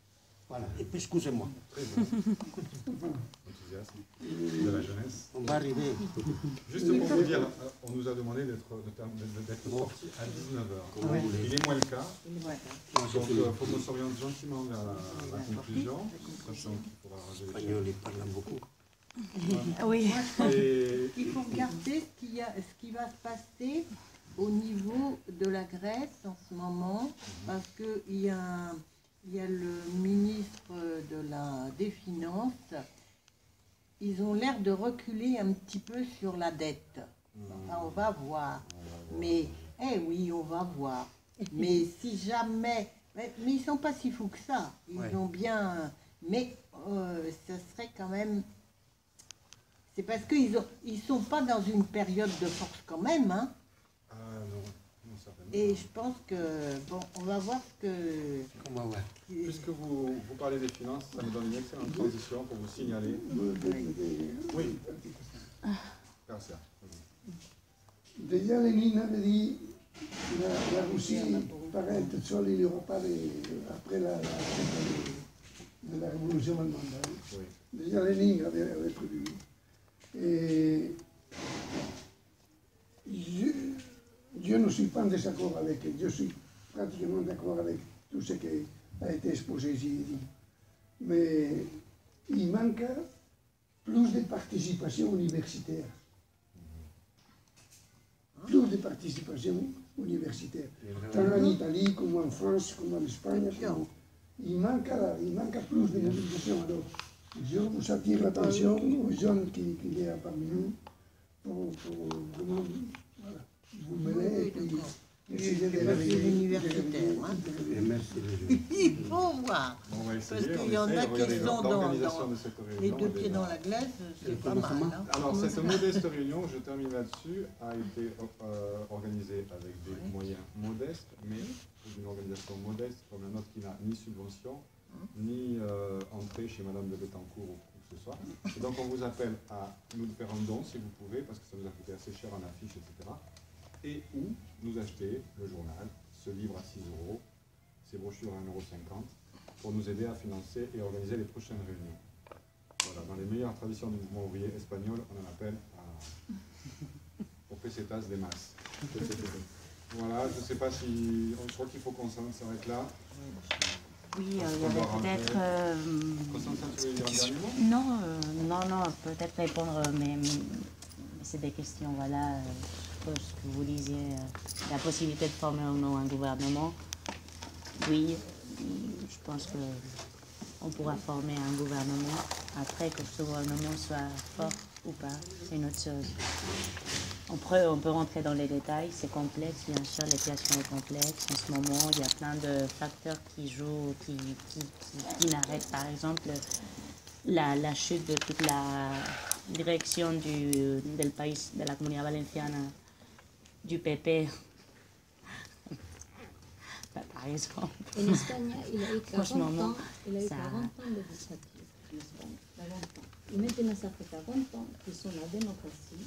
Voilà, et puis excusez-moi. Très bon. Enthousiasme de la jeunesse. On va arriver. Juste pour vous dire, on nous a demandé d'être sortis à 19h. Il est moins le cas. Donc il faut qu'on s'oriente gentiment vers la conclusion, sachant qu'il faudra ranger les L'espagnol, il parle beaucoup. Oui. Il faut regarder ce qui va se passer au niveau de la Grèce en ce moment, parce qu'il y a le ministre des Finances, ils ont l'air de reculer un petit peu sur la dette. Enfin, on va voir. Mais, oui, on va voir. Mais si jamais... Mais ils ne sont pas si fous que ça. Ils ont bien... Mais ça serait quand même... C'est parce qu'ils ne sont pas dans une période de force quand même, hein. Ah non, certainement. Et je pense que, bon, on va voir ce que... On va voir. Puisque vous parlez des finances, ça me donne une excellente transition pour vous signaler. Oui. Merci. Déjà Lénine avait dit que la Russie, par elle toute seule, il n'y aura pas après la révolution allemande. Hein. Oui. Déjà Lénine avait prévu. Et je ne suis pas en désaccord avec elle, je suis pratiquement d'accord avec tout ce qui a été exposé ici. Mais il manque plus de participation universitaire. Plus de participation universitaire. Tant en Italie comme en France, comme en Espagne. Il manque plus de mobilisation. Alors, je vous attire l'attention aux jeunes qui y a parmi nous pour vraiment vous mêler et puis essayer de réveiller l'universitaire. Il faut voir. Parce qu'il y en a qui sont dans les deux pieds dans la glace, c'est pas mal. Hein. Alors, cette modeste réunion, je termine là-dessus, a été organisée avec des moyens modestes, mais une organisation modeste comme la nôtre qui n'a ni subvention, ni entrée chez Madame de Bettencourt ou quoi que ce soit. Et donc on vous appelle à nous faire un don si vous pouvez, parce que ça nous a coûté assez cher en affiches, etc. Et ou nous acheter le journal, ce livre à 6 €, ces brochures à 1,50 € pour nous aider à financer et organiser les prochaines réunions. Voilà, dans les meilleures traditions du mouvement ouvrier espagnol, on en appelle au pesetas de mas. Voilà, je ne sais pas si... Je crois qu'il faut qu'on s'arrête là. Oui, il y avait peut-être... Constantin, tu voulais dire un dernier mot ? Non, peut-être répondre, mais c'est des questions, voilà, ce que vous disiez, la possibilité de former ou non un gouvernement. Oui, je pense qu'on pourra former un gouvernement. Après, que ce gouvernement soit fort ou pas, c'est une autre chose. On peut rentrer dans les détails, c'est complexe, bien sûr, l'équation est complexe. En ce moment, il y a plein de facteurs qui jouent, qui n'arrêtent, par exemple, la chute de toute la direction del país, de la Comunidad Valenciana, du PP. Par exemple. En Espagne, il a eu 40 ans, de législative. En Espagne, 40 ans. Et maintenant, ça fait 40 ans qu'ils sont la démocratie.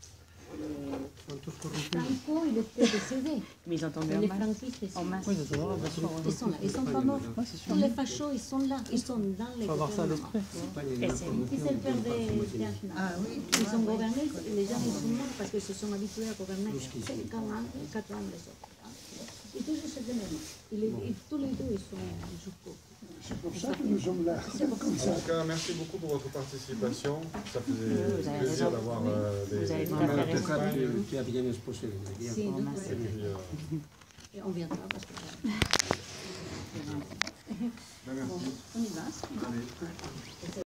Franco, il était décédé. Mais ils ont tombé les franquistes, ils sont là. Ils sont pas morts. Les fachos, ils sont là. Ils sont dans les gouvernements. Et c'est le père des... Ils ont gouverné, les gens ils sont morts parce qu'ils se sont habitués à gouverner 5 ans, 4 ans les autres. Et toujours c'est le même. Et tous les deux, ils sont jusqu'au. C'est pour ça que nous sommes là. Comme ça. En tout cas, merci beaucoup pour votre participation. Ça faisait plaisir d'avoir des raison. Tu as bien exposé. Et on viendra parce que... Merci. On y va.